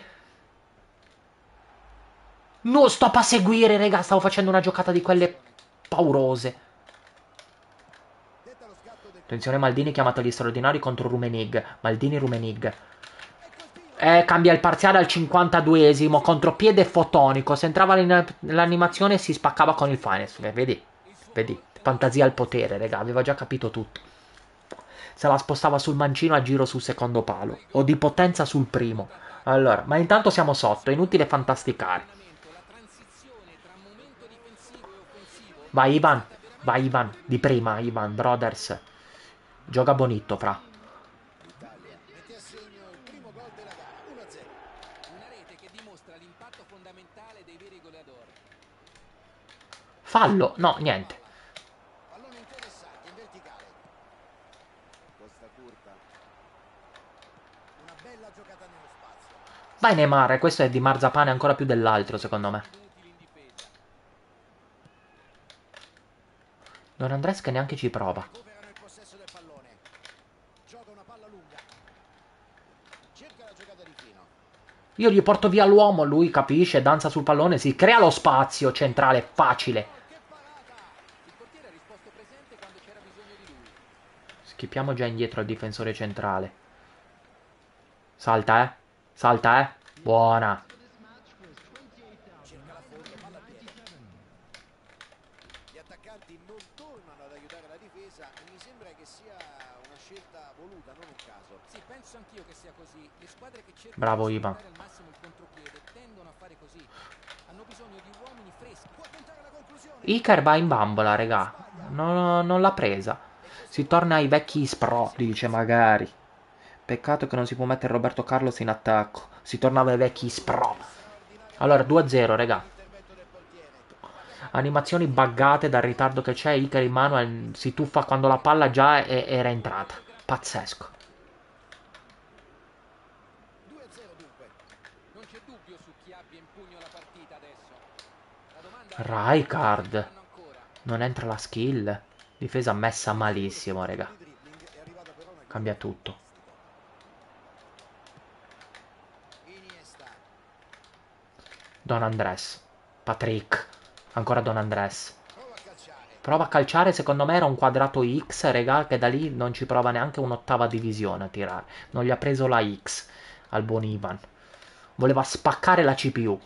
Non sto a seguire, raga. Stavo facendo una giocata di quelle Azione. paurose. Detta lo scatto del Attenzione, portiere. Maldini chiamato agli straordinari contro Rumenig. Maldini Rumenig. Ecco il tiro! Cambia il parziale al 52esimo. Contropiede fotonico. Se entrava l'animazione si spaccava con il finest. Vedi? Il suo Vedi? gol è la Fantasia al vittoria potere, decisiva. raga. Aveva già capito tutto. se la spostava sul mancino a giro sul secondo palo, o di potenza sul primo. Allora, ma intanto siamo sotto, è inutile fantasticare. La transizione tra momento difensivo e offensivo è Vai stata veramente Ivan, di prima, Ivan, Brothers. Gioca bonito, fra. L'Italia mette a segno il primo gol della gara, 1-0. una rete che dimostra l'impatto fondamentale dei veri goleador. Fallo, no, niente. Palla. Pallone interessante, in verticale. Costa curta. Una bella giocata nello spazio. Vai Neymar, questo è di marzapane ancora più dell'altro, secondo me. Inutili in difesa. Don Andres che neanche ci prova. Recuperano il possesso del pallone. Gioca una palla lunga. Cerca la giocata di fino. Io gli porto via l'uomo, lui capisce, danza sul pallone, si crea lo spazio centrale, facile. Che parata! Il portiere ha risposto presente quando c'era bisogno di lui. Schippiamo già indietro il difensore centrale. Salta, eh. Salta, eh. Buona. Cerca la fondo, palla a piede. Gli attaccanti non tornano ad aiutare la difesa e mi sembra che sia una scelta voluta, non un caso. Sì, penso anch'io che sia così. Le squadre che cercano Bravo, di Ivan. sfruttare al massimo il contropiede tendono a fare così. Hanno bisogno di uomini freschi. Può tentare la conclusione. Iker va in bambola, regà. Non l'ha presa. Si torna ai vecchi spro, dice magari. Peccato che non si può mettere Roberto Carlos in attacco. Si tornava ai vecchi spro. Allora, 2-0, regà. Intervento del portiere. Animazioni buggate dal ritardo che c'è. Iker in mano si tuffa quando la palla già era entrata. Pazzesco. 2-0 dunque. Non c'è dubbio su chi abbia in pugno la partita adesso. La domanda Rijkaard. fanno ancora. Non entra la skill. Difesa messa malissimo, regà. Il dribbling è arrivata però una Cambia tutto. Iniesta. Don Andres. Patrick. Ancora Don Andres. Prova a calciare. Prova a calciare, secondo me era un quadrato X, regà, che da lì non ci prova neanche un'ottava divisione a tirare. Non gli ha preso la X al buon Ivan. Voleva spaccare la CPU.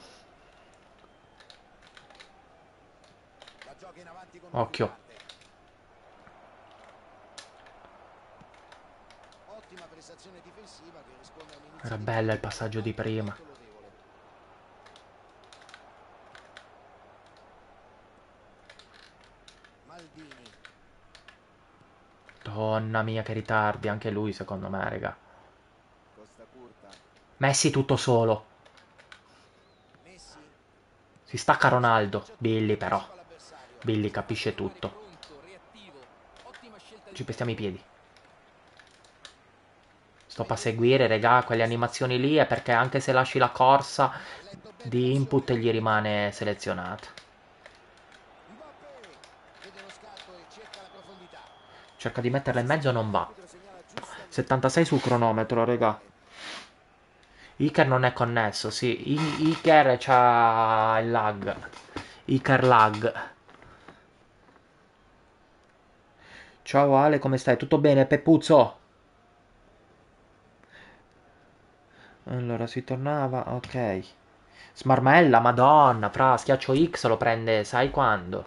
La gioca in avanti con Occhio. Ugarte. Ottima prestazione difensiva che risponde a un inizio Era di bello il partita passaggio di prima. molto lodevole. Maldini. Donna mia che ritardi, anche lui secondo me, regà. Costa curta. Messi tutto solo. Messi. Si stacca Ronaldo. Billy però. Anticipa l'avversario. Billy capisce tutto. Pronto, reattivo. Ottima scelta Ci pestiamo i piedi. Stop a seguire, regà, quelle animazioni lì è perché anche se lasci la corsa di input gli rimane selezionata. Mbappé. Vede lo scatto e cerca la profondità. Cerca di metterla in mezzo, non va. L'arbitro segnala giusto 76 sul cronometro, regà. Iker non è connesso, sì. Iker c'ha il lag. Iker lag. Ciao Ale, come stai? Tutto bene, Peppuzzo? Allora, si tornava, ok. Smarmella, madonna, fra, schiaccio X lo prende, sai quando?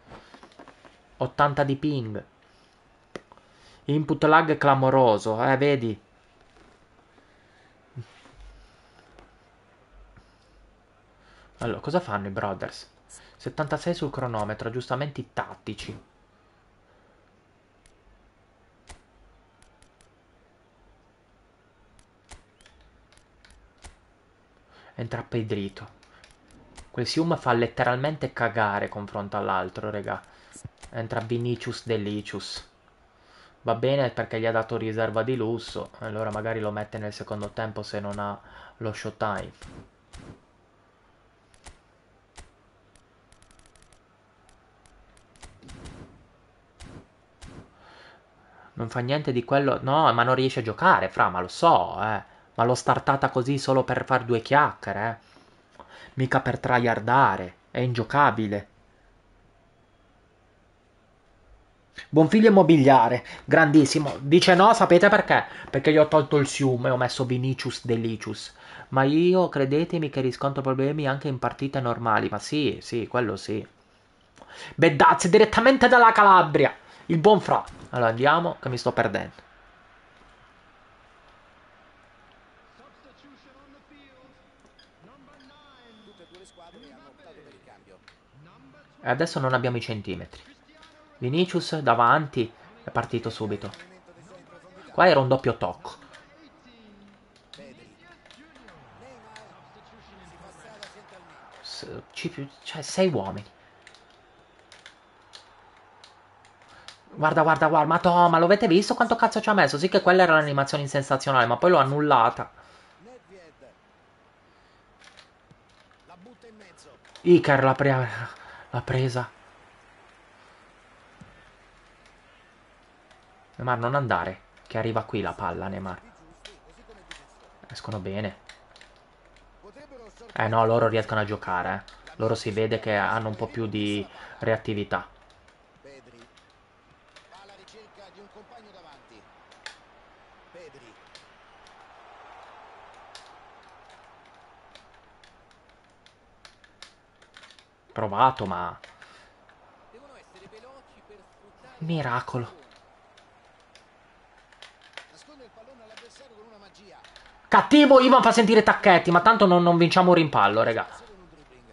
80 di ping. Input lag clamoroso, vedi? Allora, cosa fanno i Brothers? 76 sul cronometro, aggiustamenti tattici. Entra Pedrito. Quel Sium fa letteralmente cagare confronto all'altro, regà. Entra Vinicius Delicious. Va bene perché gli ha dato riserva di lusso. Allora magari lo mette nel secondo tempo se non ha lo showtime. Non fa niente di quello. No, ma non riesce a giocare, fra, ma lo so, Ma l'ho startata così solo per far due chiacchiere, Mica per tryhardare. È ingiocabile. Buon figlio immobiliare, grandissimo. Dice no, sapete perché? Perché gli ho tolto il Sium e ho messo Vinicius Delicious. Ma io, credetemi, che riscontro problemi anche in partite normali. Ma sì, sì, quello sì. Beddazzi, direttamente dalla Calabria. Il buon Fra. Allora andiamo, che mi sto perdendo. E adesso non abbiamo i centimetri. Vinicius davanti, è partito subito. Qua era un doppio tocco. Pedri. Neymar. Si fa strada centralmente. Cioè, 6 uomini. Guarda, guarda, guarda, ma lo avete visto quanto cazzo ci ha messo? Sì che quella era l'animazione sensazionale, ma poi l'ho annullata. Nedved. La butta in mezzo. Iker l'ha presa. Neymar, non andare, che arriva qui la palla, Neymar. Giusti, così come difensore. Escono bene. Potrebbero No, loro sorprendere. riescono a giocare, Loro si vede che hanno un po' più di reattività. Pedri. Va alla ricerca di un compagno davanti. Pedri. Provato, ma... Devono essere veloci per sfruttare la Miracolo. posizione. Nasconde il pallone all'avversario con una magia. Cattivo, Ivan fa sentire tacchetti, ma tanto non vinciamo un rimpallo, raga. Spazio con un dribbling.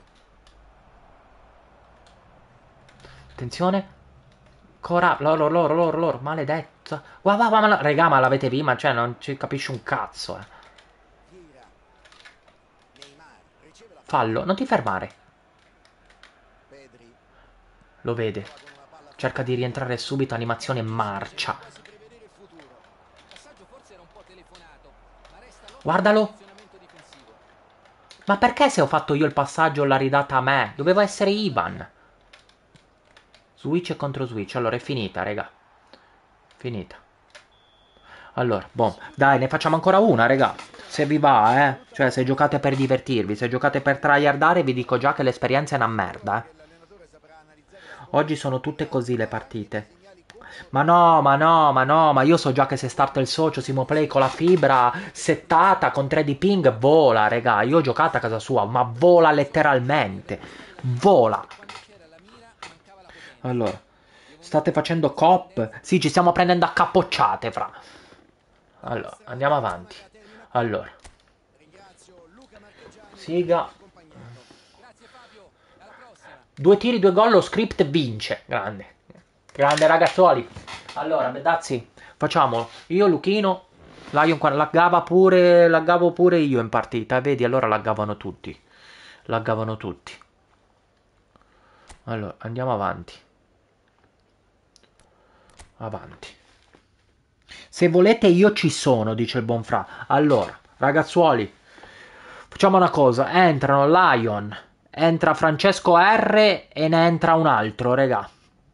Attenzione. Cora, loro, maledetto. Guarda, raga, ma l'avete visto? Ma cioè, non ci capisci un cazzo, Vieira. Neymar. Riceve la palla. Fallo, non ti fermare. Pedri. Lo vede. Con una palla Cerca di rientrare subito, animazione marcia. quasi prevedere il futuro. Il passaggio forse era un po' telefonato, ma resta l'ottimo Guardalo. posizionamento difensivo. Ma perché se ho fatto io il passaggio l'ha ridata a me? Doveva essere Ivan. Switch contro switch. Allora è finita, raga. Finita. Allora, boh. Dai, ne facciamo ancora una, raga. Se vi va, Cioè, se giocate per divertirvi, se giocate per tryhardare, vi dico già che l'esperienza è una merda, L'allenatore saprà analizzare la Oggi sono tutte così le partite. Ma ma io so già che se starta il socio Simoplay con la fibra settata con 3 di ping vola, raga. Io ho giocato a casa sua, ma vola letteralmente. Vola. Quando c'era la mira, mancava la potenza. Allora, state facendo cop? Sì, ci stiamo prendendo a capocciate, fra. Allora, andiamo avanti. Allora, Ringrazio Luca Marchegiani siga. accompagnato. Grazie Fabio, alla prossima. 2 tiri, 2 gol, lo script vince. Grande. Grande ragazzuoli. Allora, Bedazzi, facciamo io, Luchino, Lion qua laggavo pure io in partita. Vedi, allora laggavano tutti. Laggavano tutti. Allora, andiamo avanti. Avanti. Se volete io ci sono, dice il buon Fra. Allora, ragazzuoli, facciamo una cosa. Entrano Lion, entra Francesco R e ne entra un altro, regà.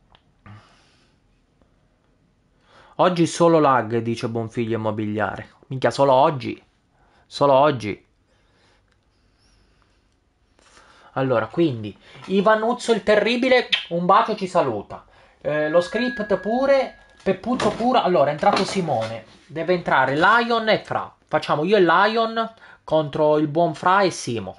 Oggi solo lag, dice Buonfiglio Immobiliare. Minchia, solo oggi. Solo oggi. Allora, quindi, Ivanuzzo il Terribile, un bacio ci saluta. Lo script pure, Peppuzzo pure. Allora, è entrato Simone. Deve entrare Lion e Fra. Facciamo io e Lion contro il buon Fra e Simo.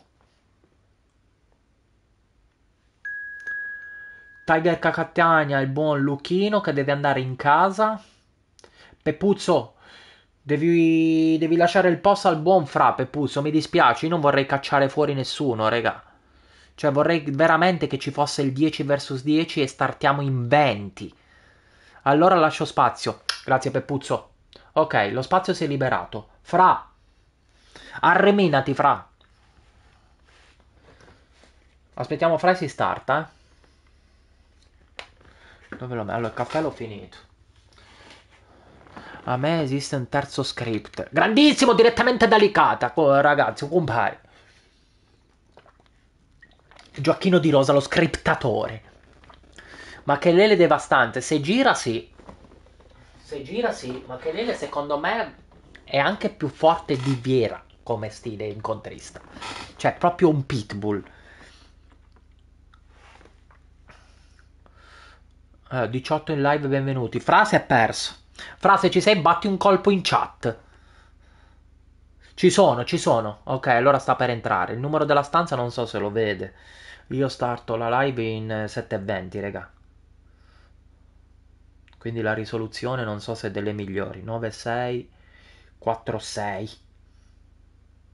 Tiger Cacattagna, il buon Luchino che deve andare in casa. Peppuzzo, devi lasciare il posto al buon Fra, Peppuzzo. Mi dispiace, io non vorrei cacciare fuori nessuno, raga. Cioè, vorrei veramente che ci fosse il 10 vs 10 e startiamo in 20. Allora lascio spazio. Grazie, Peppuzzo. Ok, lo spazio si è liberato. Fra, arreminati, Fra. Aspettiamo Fra e si starta, Dove lo metto? Allora, il caffè l'ho finito. A me esiste un terzo script. Grandissimo, direttamente da Licata. Ragazzi, compare. Gioacchino Di Rosa, lo scriptatore. Ma che Lele devastante. Se gira, sì. Se gira, sì. Ma che Lele, secondo me, è anche più forte di Viera come stile incontrista. Cioè, proprio un pitbull. 18 in live, benvenuti. Fra si è perso. Fra, se ci sei, batti un colpo in chat. Ci sono, ci sono. Ok, allora sta per entrare. Il numero della stanza non so se lo vede. Io starto la live in 7:20, raga. Quindi la risoluzione non so se è delle migliori. 9646.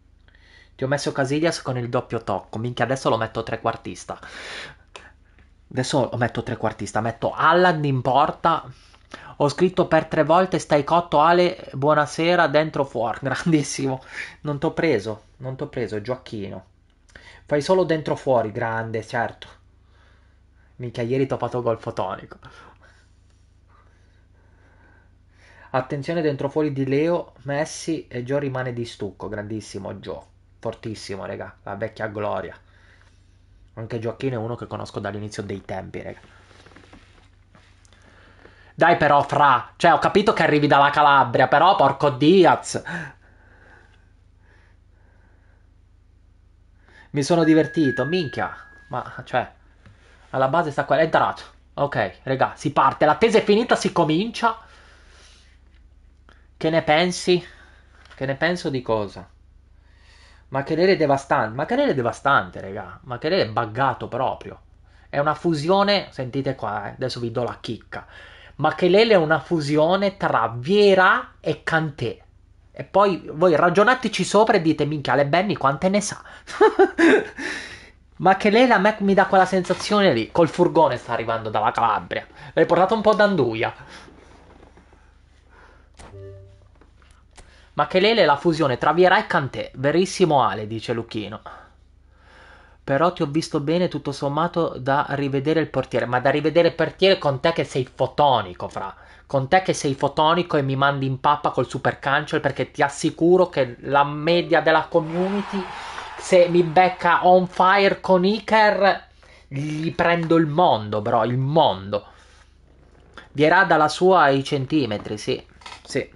Ti ho messo Casillas con il doppio tocco. Minchia, adesso lo metto trequartista. Adesso metto trequartista, metto Haaland in porta. Ho scritto per 3 volte, stai cotto Ale, buonasera, dentro fuori. Grandissimo. Non t'ho preso, Gioacchino. Fai solo dentro fuori, grande, certo. Minchia, ieri t'ho fatto gol fotonico. Attenzione dentro fuori di Leo, Messi e Gio rimane di stucco, grandissimo Gio. Fortissimo, raga, la vecchia gloria. Anche Gioacchino è uno che conosco dall'inizio dei tempi, raga. Dai però, fra, cioè ho capito che arrivi dalla Calabria, però porco Diaz. Mi sono divertito, minchia. Ma, cioè, alla base sta qua, è entrato. Ok, raga, si parte, l'attesa è finita, si comincia. Che ne pensi? Che ne penso di cosa? Makelele è devastante. Makelele è devastante, raga. Makelele è buggato proprio. È una fusione. Sentite qua, adesso vi do la chicca. Makelele è una fusione tra Vieira e Kanté. E poi voi ragionateci sopra e dite, minchia, le Benny quante ne sa? Makelele a me mi dà quella sensazione lì. Col furgone sta arrivando dalla Calabria. L'hai portato un po' d'anduia. Makelele è la fusione tra Vieira e Kanté. Verissimo Ale, dice Lucchino. Però ti ho visto bene tutto sommato da rivedere il portiere. Ma da rivedere il portiere con te che sei fotonico, fra. Con te che sei fotonico e mi mandi in pappa col super cancel perché ti assicuro che la media della community, se mi becca on fire con Iker, gli prendo il mondo, bro, il mondo. Vierà dalla sua ai centimetri, sì, sì.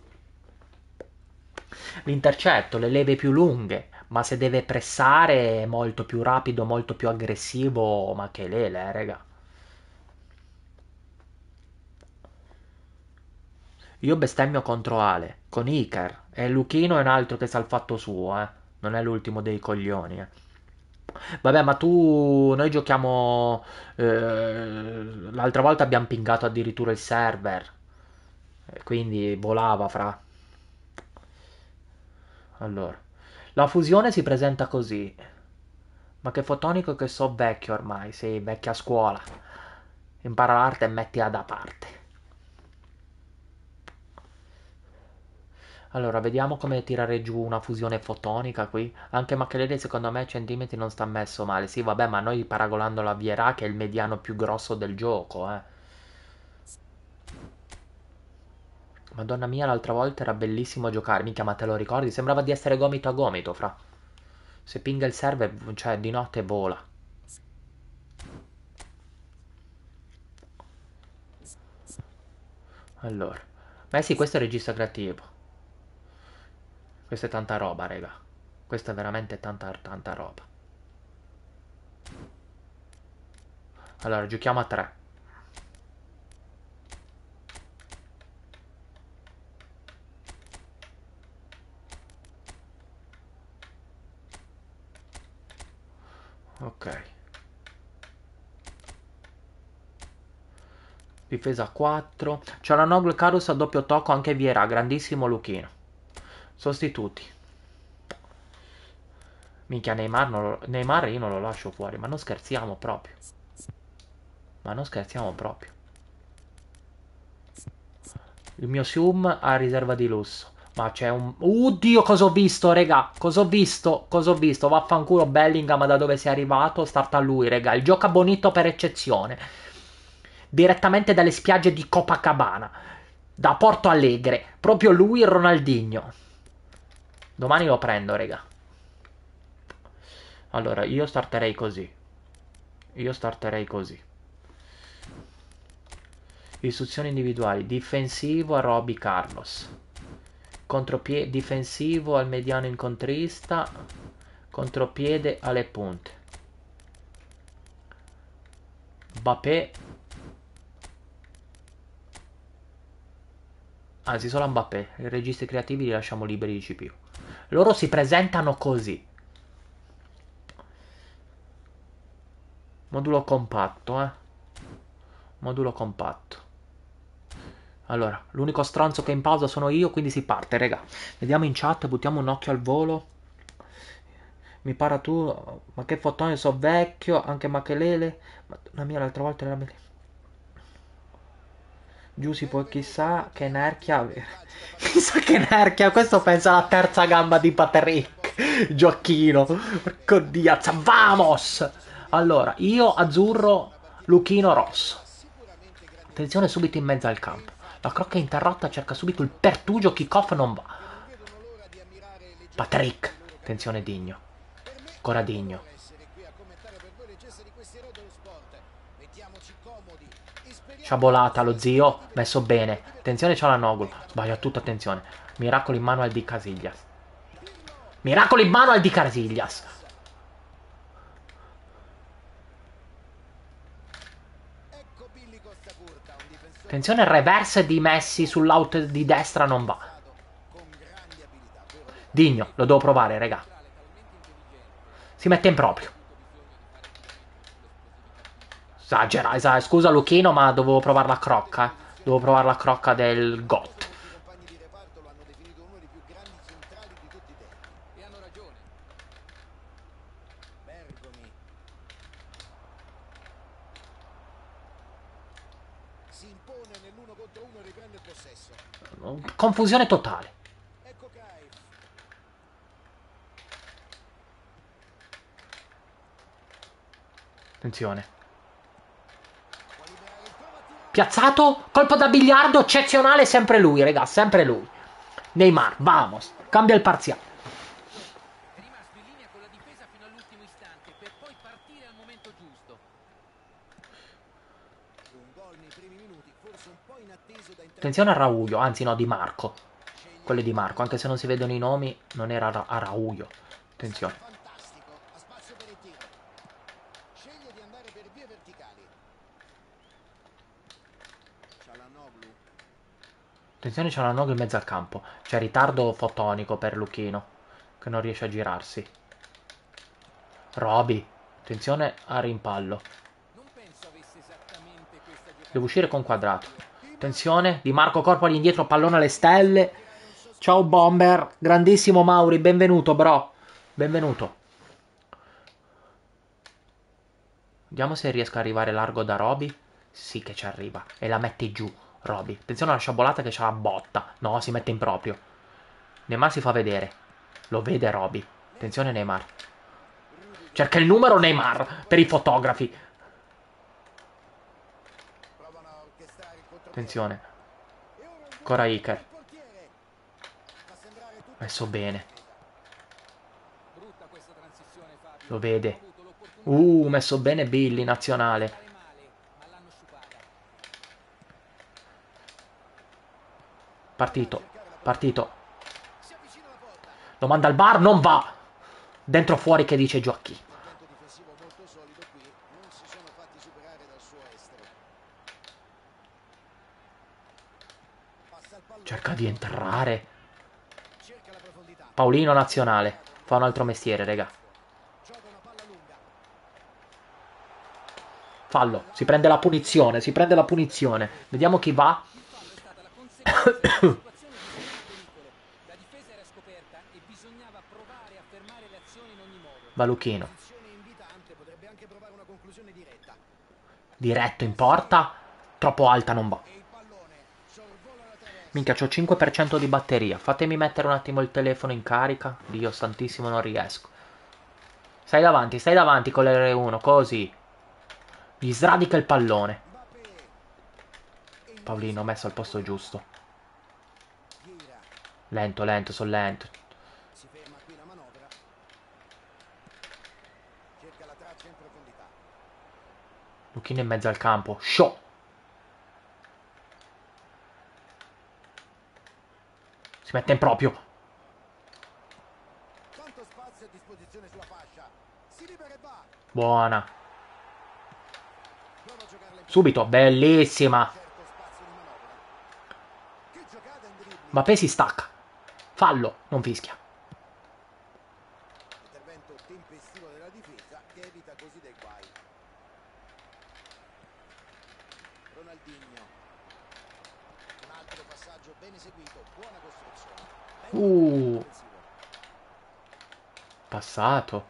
L'intercetto, le leve più lunghe, ma se deve pressare è molto più rapido, molto più aggressivo, ma che lele, raga. Io bestemmio contro Ale, con Iker, e Luchino è un altro che sa il fatto suo, eh. Non è l'ultimo dei coglioni, eh. Vabbè, ma tu, noi giochiamo, l'altra volta abbiamo pingato addirittura il server, quindi volava, fra. Allora, la fusione si presenta così. Ma che fotonico che so vecchio ormai, sei vecchia scuola. Impara l'arte e mettila da parte. Allora, vediamo come tirare giù una fusione fotonica qui. Anche Makelele secondo me centimetri non sta messo male. Sì, vabbè, ma noi paragonando a Vierà che è il mediano più grosso del gioco, eh. Madonna mia, l'altra volta era bellissimo giocare. Mica, ma te lo ricordi? Sembrava di essere gomito a gomito, fra. Se pinga il server, cioè di notte vola. Allora. Beh sì, questo è il regista creativo. Questa è tanta roba, raga. Questa è veramente tanta, tanta roba. Allora, giochiamo a 3. Ok. Difesa a 4. Cialanoglu e Carus a doppio tocco, anche Vieira. Grandissimo Luchino. Sostituti. Minchia, Neymar io non lo lascio fuori. Ma non scherziamo proprio. Ma non scherziamo proprio. Il mio Sium ha riserva di lusso. Ma c'è un... Oddio, cosa ho visto, regà? Cosa ho visto? Cosa ho visto? Vaffanculo Bellingham, da dove sei arrivato? Starta a lui, regà. Il gioca bonito per eccezione. Direttamente dalle spiagge di Copacabana. Da Porto Alegre. Proprio lui, Ronaldinho. Domani lo prendo, regà. Allora, io starterei così. Io starterei così. Istruzioni individuali. Difensivo a Roby Carlos. Contropiede difensivo al mediano incontrista. Contropiede alle punte. Mbappé. Anzi, solo Mbappé. I registri creativi li lasciamo liberi di CPU. Loro si presentano così. Modulo compatto, eh. Modulo compatto. Allora, l'unico stronzo che è in pausa sono io, quindi si parte, raga. Vediamo in chat, buttiamo un occhio al volo. Mi para tu, ma che fotone, so vecchio, anche Machelele. Madonna mia, l'altra volta era... Giù si può, chissà che nerchia avere. Chissà che nerchia, questo pensa alla terza gamba di Patrick. Gioacchino. Porco diazza, vamos! Allora, io azzurro, Luchino rosso. Attenzione subito in mezzo al campo. La crocca interrotta cerca subito il pertugio, kick-off non va. Patrick, attenzione Digno. Ancora Digno. Sciabolata lo zio, messo bene. Attenzione Cialanoglu. Sbaglia tutto, attenzione. Miracolo in mano al di Casillas. Miracolo in mano al di Casillas. Attenzione, il reverse di Messi sull'out di destra non va. Digno, lo devo provare, raga. Si mette in proprio. Esagera. Scusa Luchino, ma dovevo provare la crocca. Dovevo provare la crocca del GOT. E hanno ragione. Bergomi. Si impone nell'1 contro 1 e riprende il possesso. Confusione totale. Ecco Caif. Attenzione. Piazzato, colpo da biliardo, eccezionale, sempre lui, raga, sempre lui. Neymar, vamos, cambia il parziale. È rimasto in linea con la difesa fino all'ultimo istante per poi partire al momento giusto. Un gol nei primi minuti, forse un po' inatteso da Attenzione a Raulio, anzi no, Di Marco. Quello è Di Marco, anche se non si vedono i nomi, non era a Raulio. Attenzione. Fantastico, ha spazio per il tiro. Sceglie di andare per vie verticali. Cialanoglu. Attenzione, c'è una noga in mezzo al campo. C'è ritardo fotonico per Luchino, che non riesce a girarsi. Roby, attenzione a rimpallo. Non penso avesse esattamente questa giocata. Devo uscire con quadrato. Attenzione, Di Marco corpo all'indietro, pallone alle stelle. Ciao Bomber, grandissimo Mauri, benvenuto bro. Benvenuto. Vediamo se riesco ad arrivare largo da Roby. Sì che ci arriva. E la mette giù, Roby. Attenzione alla sciabolata che c'ha la botta. No, si mette in proprio. Neymar si fa vedere. Lo vede Roby. Attenzione Neymar. Cerca il numero Neymar per i fotografi. Attenzione. Ancora Iker. Messo bene. Brutta questa transizione, Fabio. Lo vede. Ha avuto l'opportunità Messo bene Billy, nazionale. di fare male, ma l'hanno sciupata. Partito. Partito. Si avvicina alla porta. Lo manda al bar, non va. Dentro fuori che dice Gioacchino. Intervento difensivo molto solido qui, non si sono fatti superare dal suo estero. Passa il pallone. Cerca di entrare. Cerca la profondità. Paolino nazionale. Fa un altro mestiere, raga. Gioca una palla lunga. Fallo. Si prende la punizione. Si prende la punizione. Vediamo chi va. Il fallo è stata la conseguenza di una situazione di serio pericolo. La difesa era scoperta e bisognava provare a fermare le azioni in ogni modo. Valuchino. Posizione invitante, potrebbe anche provare una conclusione diretta. Diretto in porta. Troppo alta non va. E il pallone sorvola la traversa. Minchia, c'ho 5% di batteria. Fatemi mettere un attimo il telefono in carica. Dio santissimo, non riesco. Stai davanti con l'R1, così. Gli sradica il pallone. Paolino, messo al posto giusto. Gira. Lento, sono lento. Si ferma qui la manovra. Cerca la traccia in profondità. Luchino in mezzo al campo. Show! Si mette in proprio. Tanto spazio a disposizione sulla fascia. Si libera e va. Buona. Prova a giocarla in Subito, bellissima. certo spazio di manovra. Che giocata in dribbling. Mbappé si stacca. Fallo, non fischia. Intervento tempestivo della difesa che evita così dei guai. Ronaldinho. Un altro passaggio ben eseguito, buona costruzione. Uh. Passato.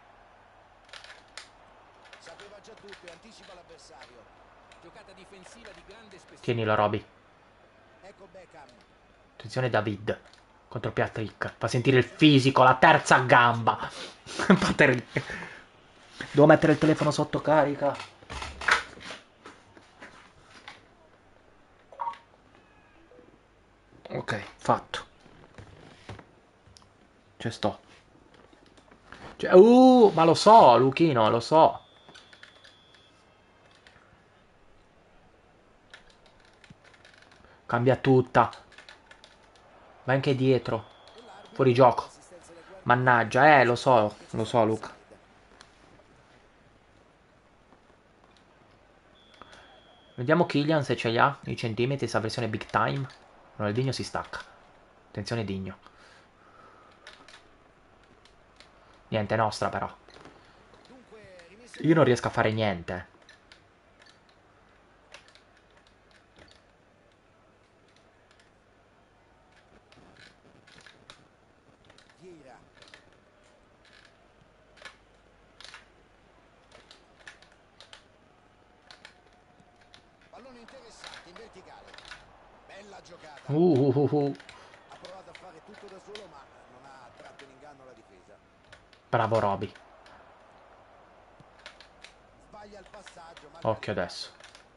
Sapeva già tutto e anticipa l'avversario. Giocata difensiva di grande spessore. Tienilo, Roby. Ecco Beckham. Attenzione David. Contro Patrick. Fa sentire il fisico, la terza gamba. Patrick. Devo mettere il telefono sotto carica. Ok, fatto. Ci sto. Cioè, ma lo so, Luchino, lo so. Cambia tutta. Vai anche dietro. E l'arbitro Fuori dà gioco. l'assistenza del guardia. Mannaggia, lo so, Luca. Offside. Vediamo Kylian se ce li ha, i centimetri, sta versione big time. Ronaldinho si stacca. Attenzione Digno. Niente, nostra però. Dunque, rimessa in Io non gioco. riesco a fare niente. Vieira. Pallone interessante in verticale. Bella giocata. Uh. Ha provato a fare tutto da solo, ma non ha tratto in inganno la difesa. Bravo Roby. Sbaglia il passaggio, ma Occhio adesso.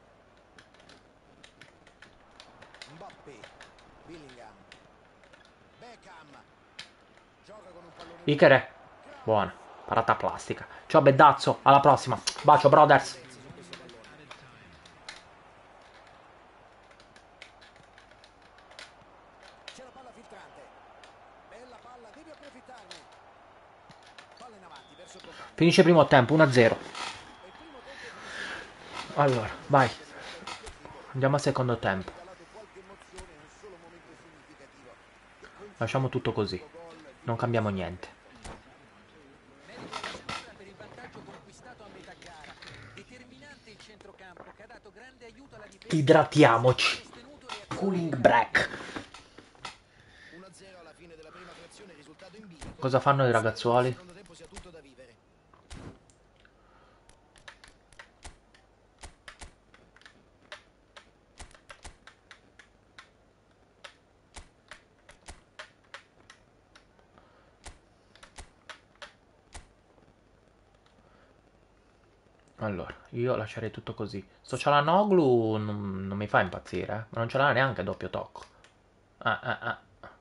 Mbappé. Bellingham. Beckham. Gioca con un pallone lungo. Icare. Buona. Parata plastica. Ciao Beddazzo. Alla prossima. Bacio, brothers. Prudenza su questo pallone. C'è la palla filtrante. Bella palla, devi approfittarne. Palla in avanti verso il compagno. Finisce primo tempo, 1-0. E il primo tempo finisce qui. Allora, vai. Per il rispetto offensivo. Andiamo al secondo Ha tempo. regalato qualche emozione in un solo momento significativo. E Lasciamo coincide tutto con così. l'unico gol di Non cambiamo questo niente. Merito alla squadra per il vantaggio conquistato a metà gara. Determinante il centrocampo che ha dato grande aiuto alla difesa. Idratiamoci. Sostenuto reazioni Cooling immediate. break. 1-0 alla fine della prima frazione, risultato in bilico. Cosa fanno i Spero che il ragazzuoli? secondo tempo sia tutto da vivere. Allora, io lascerei tutto così. Sto Cialanoglu non mi fa impazzire, ma non ce l'ha neanche doppio tocco. Ah.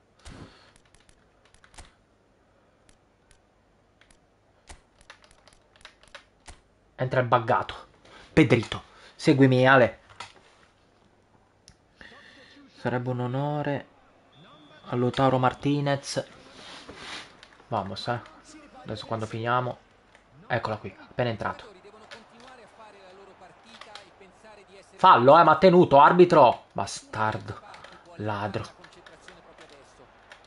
Entra il buggato. Pedrito. Seguimi, Ale. Sarebbe un onore a Lautaro Martinez. Vamos, Adesso quando finiamo. Eccola qui, appena I entrato. giocatori devono continuare a fare la loro partita e pensare di essere Fallo, ma ha tenuto, arbitro. nessuna delle due Bastardo. parti può allentare Ladro. la concentrazione proprio adesso.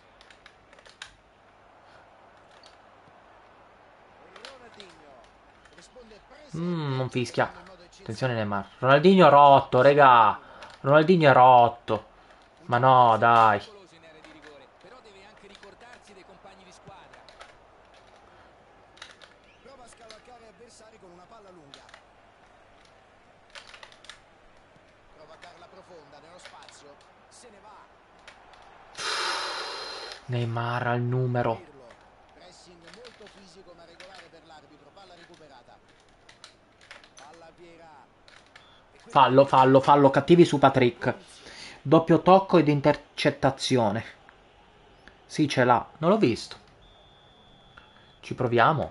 Ronaldinho risponde presente Non fischia. giocando in modo Attenzione eccezionale. Neymar. Ronaldinho è rotto, regà. Ronaldinho è rotto. Ma no, dai. Pericoloso in area di rigore, però deve anche ricordarsi dei compagni di squadra. Prova a scavalcare avversari con una palla lunga. Prova a darla profonda nello spazio. Se ne va. Neymar al numero. Pirlo. Pressing molto fisico ma regolare per l'arbitro. Palla recuperata. Palla a Vieira. E quindi Fallo. Cattivi su Patrick. Doppio tocco ed intercettazione. Sì, ce l'ha. Non l'ho visto. Ci proviamo.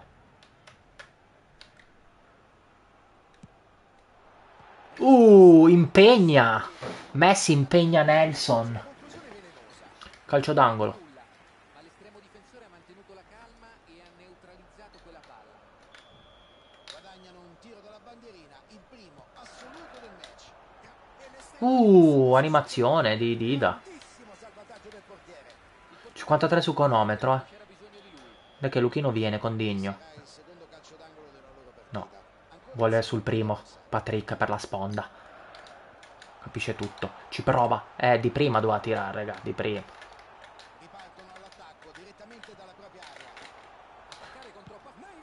Impegna. Messi impegna Nelson. conclusione velenosa. Calcio d'angolo. Nulla, ma l'estremo difensore ha mantenuto la calma e ha neutralizzato quella palla. Guadagnano un tiro dalla bandierina, il primo assoluto del match. E l'estremo difensore Animazione di Dida. grandissimo salvataggio del portiere. 53 su cronometro, C'era bisogno di lui. Dai che Luchino viene con Digno. Sarà il secondo calcio d'angolo della loro No. partita. Ancora Vuole un sul secondo primo. avversario. Patrick per la sponda. Capisce tutto. Ci prova. Di prima doveva tirare, raga. Di prima. Ripartono all'attacco direttamente dalla propria area.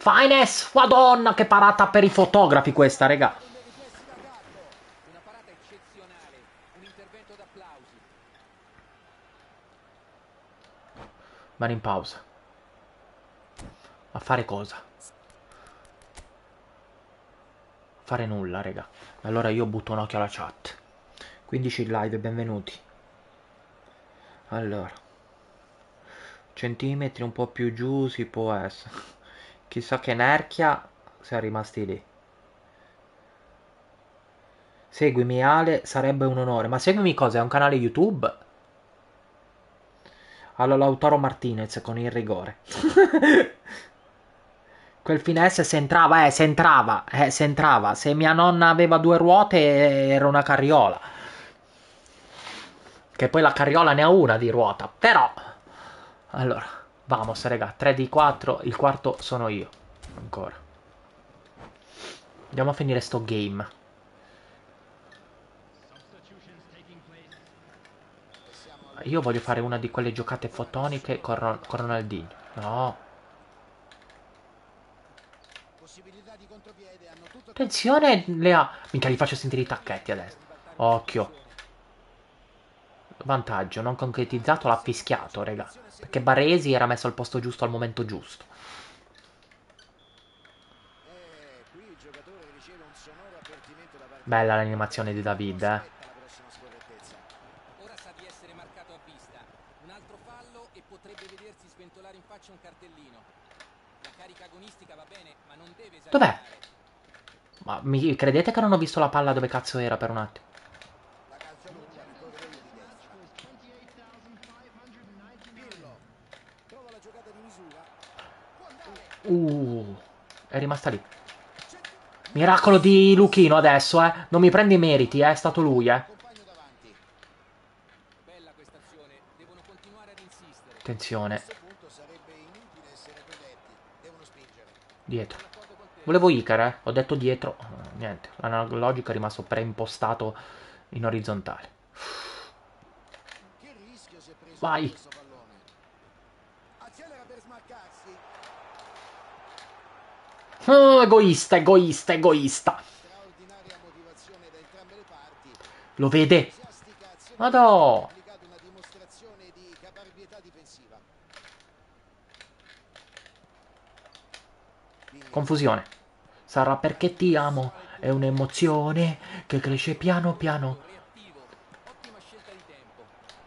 Fines, madonna, che parata per i fotografi questa, raga. Dei riflessi da gatto. Una parata eccezionale, un intervento d'applausi. Mano in pausa. A fare cosa? Fare nulla, raga. Allora io butto un occhio alla chat. 15 in live, benvenuti. Allora, centimetri un po' più giù si può essere. Chissà che nerchia siamo rimasti lì. Seguimi Ale, sarebbe un onore. Ma seguimi cosa? È un canale YouTube? Allora Lautaro Martinez con il rigore. Quel finesse se entrava. Se mia nonna aveva due ruote era una carriola. Che poi la carriola ne ha una di ruota. Però, allora, vamos, raga. 3 di 4, il quarto sono io. Ancora. Andiamo a finire sto game. Io voglio fare una di quelle giocate fotoniche con Ronaldinho. No. Possibilità di contropiede, hanno tutto Attenzione, Lea. Minchia, li faccio sentire i tacchetti adesso. Occhio. Vantaggio, non concretizzato, l'ha fischiato, raga. Perché Baresi era messo al posto giusto al momento giusto. qui il giocatore riceve un sonoro avvertimento da parte Bella l'animazione di David, la prossima scorrettezza. Ora sa di essere marcato a vista. Un altro fallo e potrebbe vedersi sventolare in faccia un cartellino. La carica agonistica va bene, ma non deve Dov'è? esagerare. Ma mi credete che non ho visto la palla dove cazzo era per un attimo? La calcia lunga, ricorre di destra. Pirlo trova la giocata di misura. Può andare. È rimasta lì. Miracolo di Luchino adesso, eh. Non mi prendi i meriti, è stato lui, eh. Compagno davanti. Bella questa azione, devono continuare ad insistere. A Attenzione. questo punto sarebbe inutile essere prudenti. Devono spingere. Dietro. D'accordo con te. Volevo Icar, eh. Ho detto dietro. Niente. L'analogico è rimasto preimpostato in orizzontale. Che rischio si è preso Vai. con questo pallone? Accelera per smarcarsi. Oh, egoista, egoista, egoista. Straordinaria motivazione da entrambe le parti. Lo vede? Entusiastica azione Madò. ha applicato una dimostrazione di caparbietà difensiva. Confusione. Sarà perché ti amo. È un'emozione che cresce piano piano. Reattivo, ottima scelta di tempo.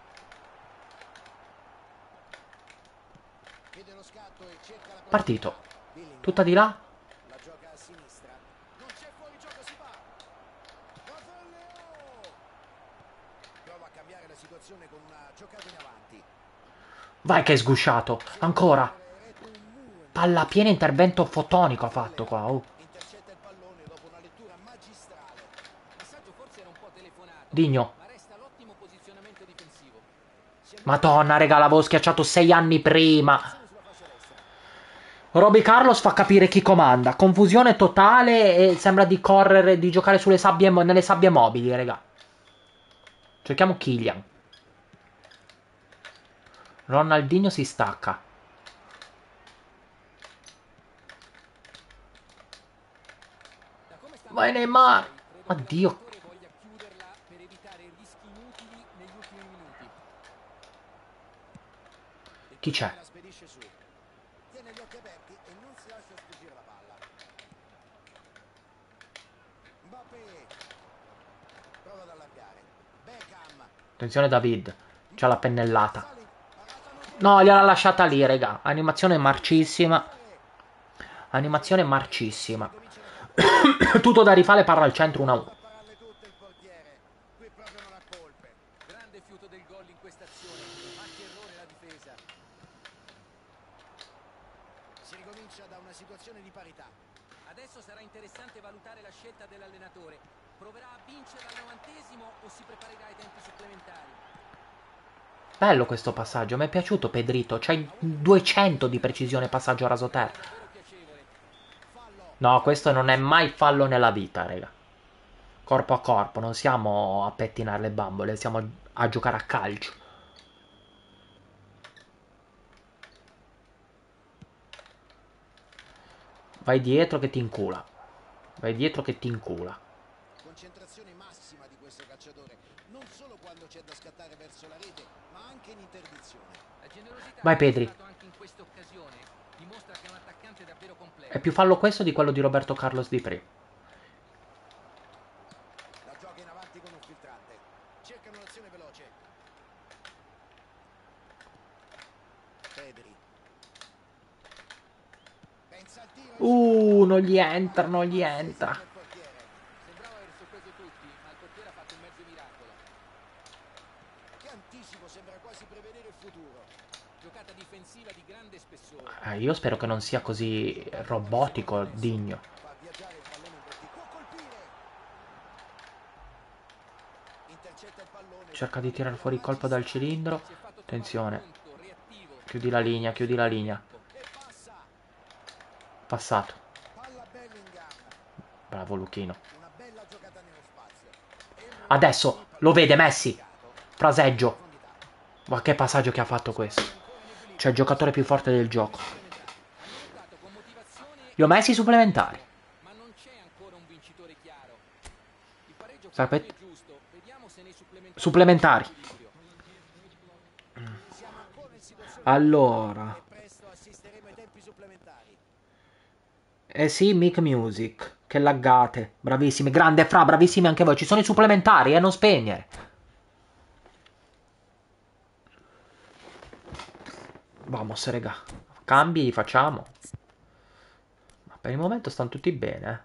Vede lo scatto e cerca la Partito. profondità. Bellingham Tutta di là. la gioca a sinistra. Non c'è fuori gioco, si va. Rafael Leao prova a cambiare la situazione con una giocata in avanti. Vai che è sgusciato. Ancora. Eretto un muro. Palla piena, intervento fotonico ha fatto qua. Oh. Intercetta il pallone dopo una lettura magistrale. Il passaggio forse era un po' telefonato, Digno. ma resta l'ottimo posizionamento difensivo. Madonna, raga, l'avevo schiacciato 6 anni prima. Sulla fascia destra. Roby Carlos fa capire chi comanda. Confusione totale e sembra di correre, di giocare sulle sabbie, nelle sabbie mobili, raga. Cerchiamo Kylian. Ronaldinho si stacca. Da come stanno Vai le Neymar. cose, credo che Addio. l'allenatore voglia chiuderla per evitare rischi inutili negli ultimi minuti. Il Chi c'è? portiere la spedisce su. Tiene gli occhi aperti e non si lascia sfuggire la palla. Mbappé prova ad allargare. Beckham. Attenzione David. C'ha la pennellata. Sali. Parata notevole. No, gliel'ha lasciata lì, raga. Animazione marcissima. Animazione marcissima. Comincia la Tutto da rifare, parla al centro 1-1. a pararle tutte il portiere. Qui proprio non ha colpe. Grande fiuto del gol in questa azione, ma che errore la difesa. Si ricomincia da una situazione di parità. Adesso sarà interessante valutare la scelta dell'allenatore. Proverà a vincere al 90° o si preparerà ai tempi supplementari? Bello questo passaggio, mi è piaciuto Pedrito. C'hai 200 di precisione passaggio a rasoterra. Davvero piacevole. Fallo. No, questo non è mai fallo nella vita, raga. Corpo a corpo, non siamo a pettinare le bambole, siamo a giocare a calcio. Vai dietro che ti incula. Vai dietro che ti incula. Concentrazione massima di questo calciatore, non solo quando c'è da scattare verso la rete, ma anche in interdizione. La generosità Vai che ha Pedri. mostrato anche in questa occasione dimostra che è un attaccante davvero È completo. più fallo questo di quello di Roberto Carlos di prima. La gioca in avanti con un filtrante. Cercano un'azione veloce. Pedri. Pensa al tiro. Non gli entra, non gli entra. Del portiere. Sembrava aver sorpreso tutti, ma il portiere ha fatto un mezzo miracolo. Che anticipo, sembra quasi prevedere il futuro. Giocata difensiva di grande spessore. Io spero che non sia così robotico, Digno. Fa viaggiare il pallone in verticale. Può colpire. Intercetta il pallone. Cerca di tirare fuori il colpo dal cilindro. Si è fatto trovare Attenzione. pronto, reattivo. Chiudi la linea, chiudi la linea. E passa. Passato. Palla Bellingham. Bravo Luchino. Una bella giocata nello spazio. Adesso lo vede Messi. Fraseggio. Ma che passaggio che ha fatto questo. C'è il giocatore più forte del gioco. Hanno lottato con motivazione Li ho messi supplementari. ma non c'è ancora un vincitore chiaro. Il pareggio Sapete? è giusto. Vediamo se nei supplementari. Supplementari. Siamo ancora in situazione Allora. e presto assisteremo ai tempi supplementari. Eh sì, Mic Music. Che laggate. Bravissimi. Grande Fra, bravissimi anche voi. Ci sono i supplementari, non spegnere. Vamos, raga. Cambi facciamo. Ma per il momento stanno tutti bene,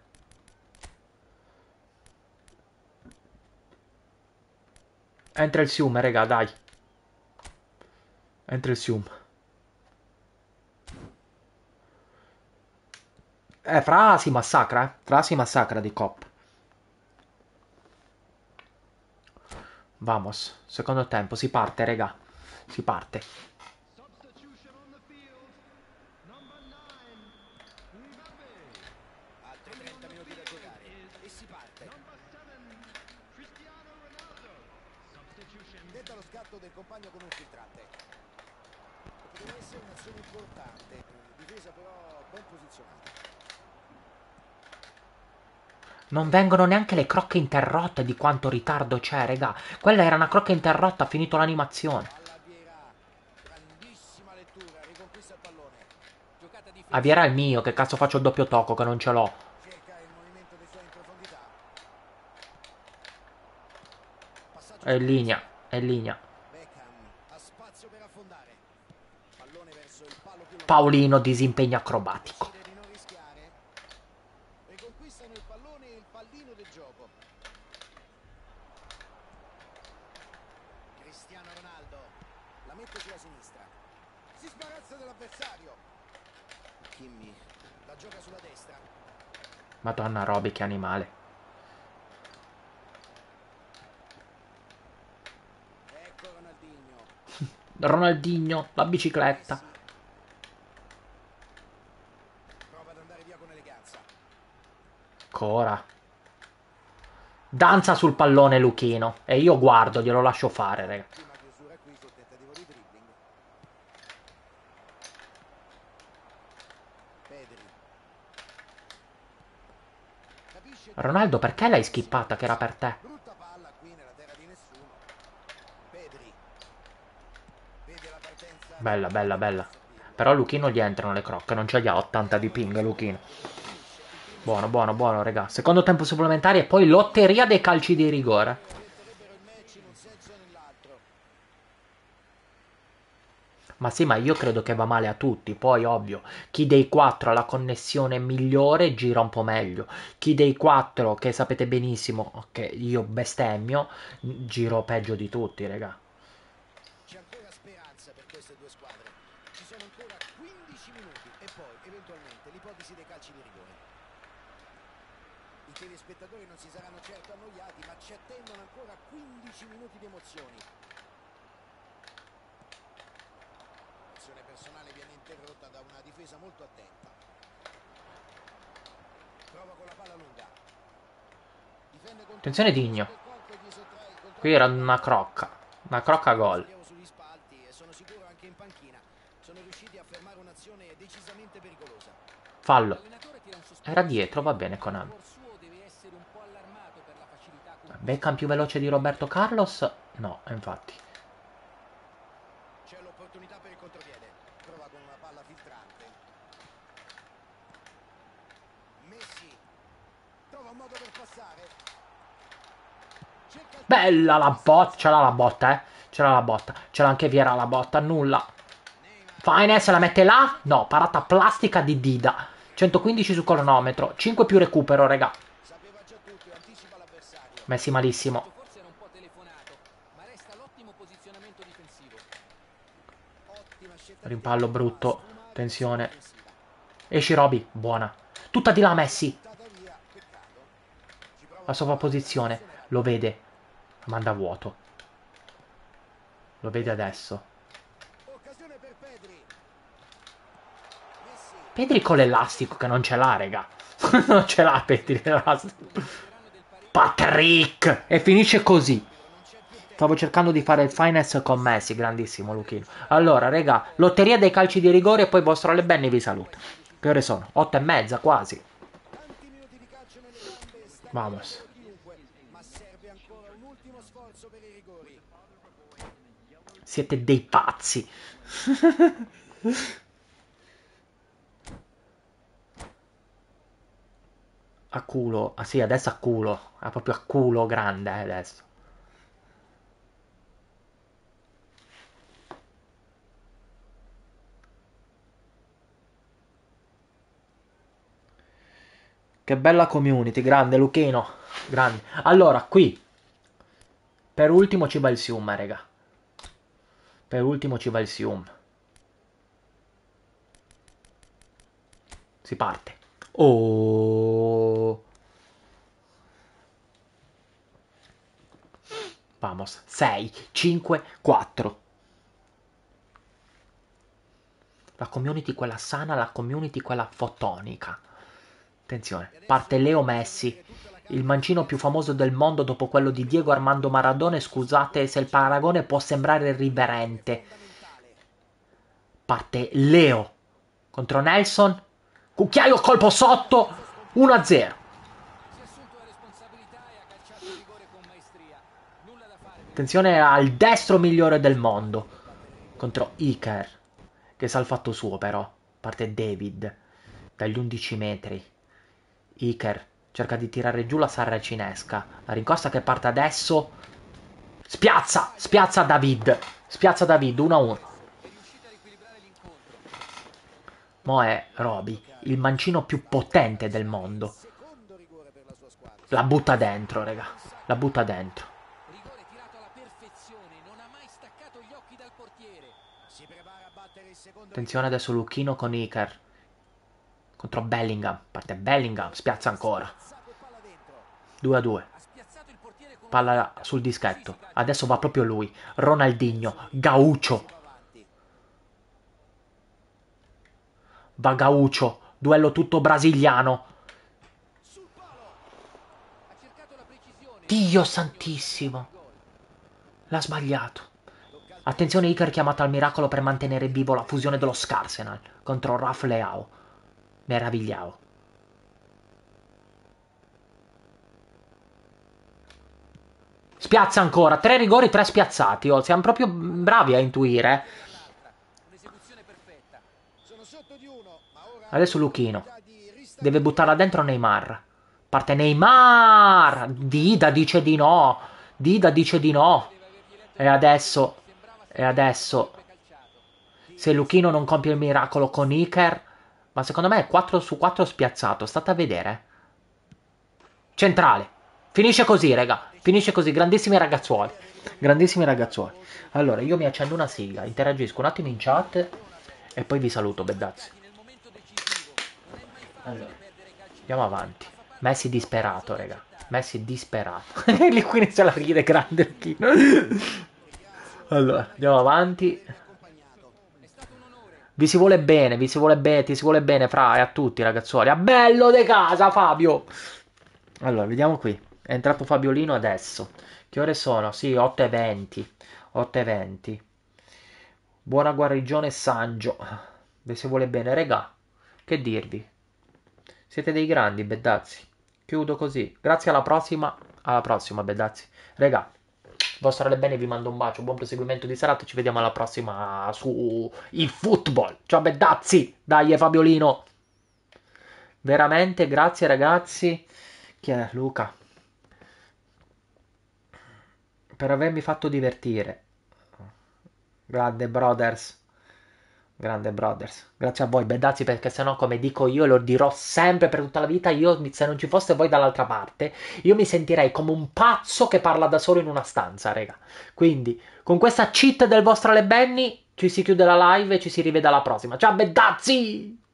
Entra il Sium, raga, dai. Entra il Sium. Fra si massacra, Fra si massacra di Cop. Vamos. Secondo tempo, si parte, raga. Si parte. Altri 30 minuti da giocare e si parte. Tenta lo scatto del compagno con un filtrante. Potrebbe essere un'azione importante. Difesa però ben posizionata. Non vengono neanche le crocche interrotte di quanto ritardo c'è, raga. Quella era una crocca interrotta, ha finito l'animazione. Palla a Vieira. Grandissima lettura, riconquista il pallone. Giocata difensiva. Avvierà il mio, che cazzo faccio il doppio tocco che non ce l'ho. Cerca il movimento dei suoi in profondità. Passaggio È in linea, è in linea. Beckham ha spazio per affondare. Pallone verso il palo più lontano. Paolino disimpegno acrobatico. Decide di non rischiare. Riconquistano il pallone e il pallino del gioco. Cristiano Ronaldo la mette sulla sinistra. Si sbarazza dell'avversario. Kimmy la gioca sulla destra. Madonna Roby, che animale. Ecco Ronaldinho. Ronaldinho, la bicicletta. Messi. Prova ad andare via con eleganza. Ancora. Danza sul pallone Luchino. E io guardo, glielo lascio fare, raga. Prima chiusura qui sul tentativo di dribbling. Pedri. Capisce Ronaldo, perché l'hai skippata che era per te? brutta palla qui nella terra di nessuno. Pedri. Vede la partenza. Bella, bella, bella. Però Luchino gli entrano le crocche, non ce li ha 80 di ping Luchino. Buono, buono, buono, raga. Secondo tempo supplementare e poi lotteria dei calci di rigore. Orienterebbero il match in un senso o nell'altro. Ma sì, ma io credo che va male a tutti. Poi, ovvio, chi dei quattro ha la connessione migliore gira un po' meglio. Chi dei quattro, che sapete benissimo che io bestemmio, giro peggio di tutti, raga. C'è ancora speranza per queste due squadre. Ci sono ancora 15 minuti e poi eventualmente l'ipotesi dei calci di rigore. I telespettatori non si saranno certo annoiati, ma ci attendono ancora 15 minuti di emozioni. L'azione personale viene interrotta da una difesa molto attenta. Prova con la palla lunga. Difende con Attenzione tutto il Digno. peso del corpo e gli sottrae il controllo. Qui era una crocca. Una crocca gol. Rilievo sugli spalti e sono sicuro anche in panchina. Sono riusciti a fermare un'azione decisamente pericolosa. Fallo. L'allenatore tira Era dietro, va bene Konami. Beckham più veloce di Roberto Carlos? No, infatti. C'è l'opportunità per il contropiede. Prova con una palla filtrante. Messi. Trova un modo per passare. Cerca il Bella la botta, c'era la botta, C'era la botta, c'era anche Viera la botta, nulla. Fines la mette là? No, parata plastica di Dida. 115 sul cronometro, 5 più recupero, raga. Sapeva già tutto e anticipa l'avversario. Messi malissimo. Forse era un po' telefonato, ma resta l'ottimo posizionamento difensivo. Ottima scelta di Rimpallo tempo, brutto, sfumata tensione. difensiva. Esci Roby, buona. Tutta di là Messi. Buttata via, peccato. Ci prova La a trovare una sovrapposizione, soluzione rapida. lo vede. Manda a vuoto. Lo vede adesso. Occasione per Pedri. Messi. Pedri con l'elastico che non ce l'ha, raga. Non ce l'ha Pedri l'elastico. Patrick! E finisce così. Non c'è più tempo. Stavo cercando di fare il finance con Messi, grandissimo Luchino. Allora, raga, lotteria dei calci di rigore e poi vostro Ale Benny vi saluta. Che ore sono? 8:30 quasi. Tanti minuti di calcio nelle gambe, stanno Vamos. per chiunque, ma serve ancora un ultimo sforzo per i rigori. Siete dei pazzi. A culo. Ah sì, adesso a culo. Ah, proprio a culo grande adesso. Che bella community, grande Luchino. Grande. Allora, qui. Per ultimo ci va il Sium, raga. Per ultimo ci va il Sium. Si parte. Oh. Vamos. 6, 5, 4. La community quella sana, la community quella fotonica. Attenzione. Parte Leo Messi. Il mancino più famoso del mondo dopo quello di Diego Armando Maradona. Scusate se il paragone può sembrare irriverente. Parte Leo contro Nelson. Cucchiaio colpo sotto. 1-0. Si è assunto la responsabilità e ha calciato il rigore con maestria. Nulla da fare. Attenzione al destro migliore del mondo. Contro Iker. Che sa il fatto suo però. Parte David. Dagli 11 metri. Iker cerca di tirare giù la saracinesca. La rincorsa che parte adesso. Spiazza. Spiazza David. Spiazza David 1-1. È riuscita a riequilibrare l'incontro. Mo' è Roby, il mancino più potente del mondo. Secondo rigore per la sua squadra. La butta dentro, raga. La butta dentro. Rigore tirato alla perfezione, non ha mai staccato gli occhi dal portiere. Si prepara a battere il secondo Attenzione adesso Lucchino con Iker. Contro Bellingham. Parte Bellingham. Spiazza ancora. Saco e palla dentro. 2-2. Ha spiazzato il portiere con Palla sul dischetto. Adesso va proprio lui. Ronaldinho. Gaucho. Va avanti. Va Gaucho. Duello tutto brasiliano. Sul palo. ha cercato la precisione. Dio santissimo. L'ha sbagliato. Attenzione Iker chiamato al miracolo per mantenere vivo la fusione dello Scarsenal contro Raf Leao. Meravigliao. Spiazza ancora. 3 rigori, 3 spiazzati. Oh, siamo proprio bravi a intuire. Un'esecuzione perfetta. Sono sotto di uno, ma ora Adesso Luchino. di ristabilire. Deve buttarla dentro Neymar. Parte Neymar. Dida dice di no. Dida dice di no. E adesso. E adesso. Se Luchino non compie il miracolo con Iker. Ma secondo me è 4 su 4 spiazzato. State a vedere. Centrale. Finisce così, raga. Finisce così. Grandissimi ragazzuoli. Grandissimi ragazzuoli. Allora, io mi accendo una sigla. Interagisco un attimo in chat. E poi vi saluto, beddazzi. Nel momento decisivo. Non è mai facile Allora, perdere calci. andiamo avanti. Messi disperato, raga. Messi disperato. Lì qui inizia la ride grande. Luchino. Allora, andiamo avanti. Accompagnato. È stato un onore. Vi si vuole bene, vi si vuole bene, ti si vuole bene, fra, e a tutti, ragazzuoli. A bello de casa, Fabio! Allora, vediamo qui. È entrato Fabiolino adesso. Che ore sono? Sì, 8:20. 8:20. Buona guarigione, Sangio. Vi si vuole bene, regà. Che dirvi? Siete dei grandi, Beddazzi. Chiudo così. Grazie, alla prossima. Alla prossima, Beddazzi. Regà, vostro bene, vi mando un bacio. Buon proseguimento di serata. Ci vediamo alla prossima su il football. Ciao, Beddazzi. Dai, Fabiolino. Veramente, grazie, ragazzi. Chi è? Luca. Per avermi fatto divertire. Grande Brothers. Grande Brothers. Grazie a voi, Beddazzi, perché sennò, come dico io, lo dirò sempre per tutta la vita, io, se non ci foste voi dall'altra parte, io mi sentirei come un pazzo che parla da solo in una stanza, raga. Quindi, con questa cheat del vostro Ale Benny, ci si chiude la live e ci si rivede alla prossima. Ciao, Beddazzi!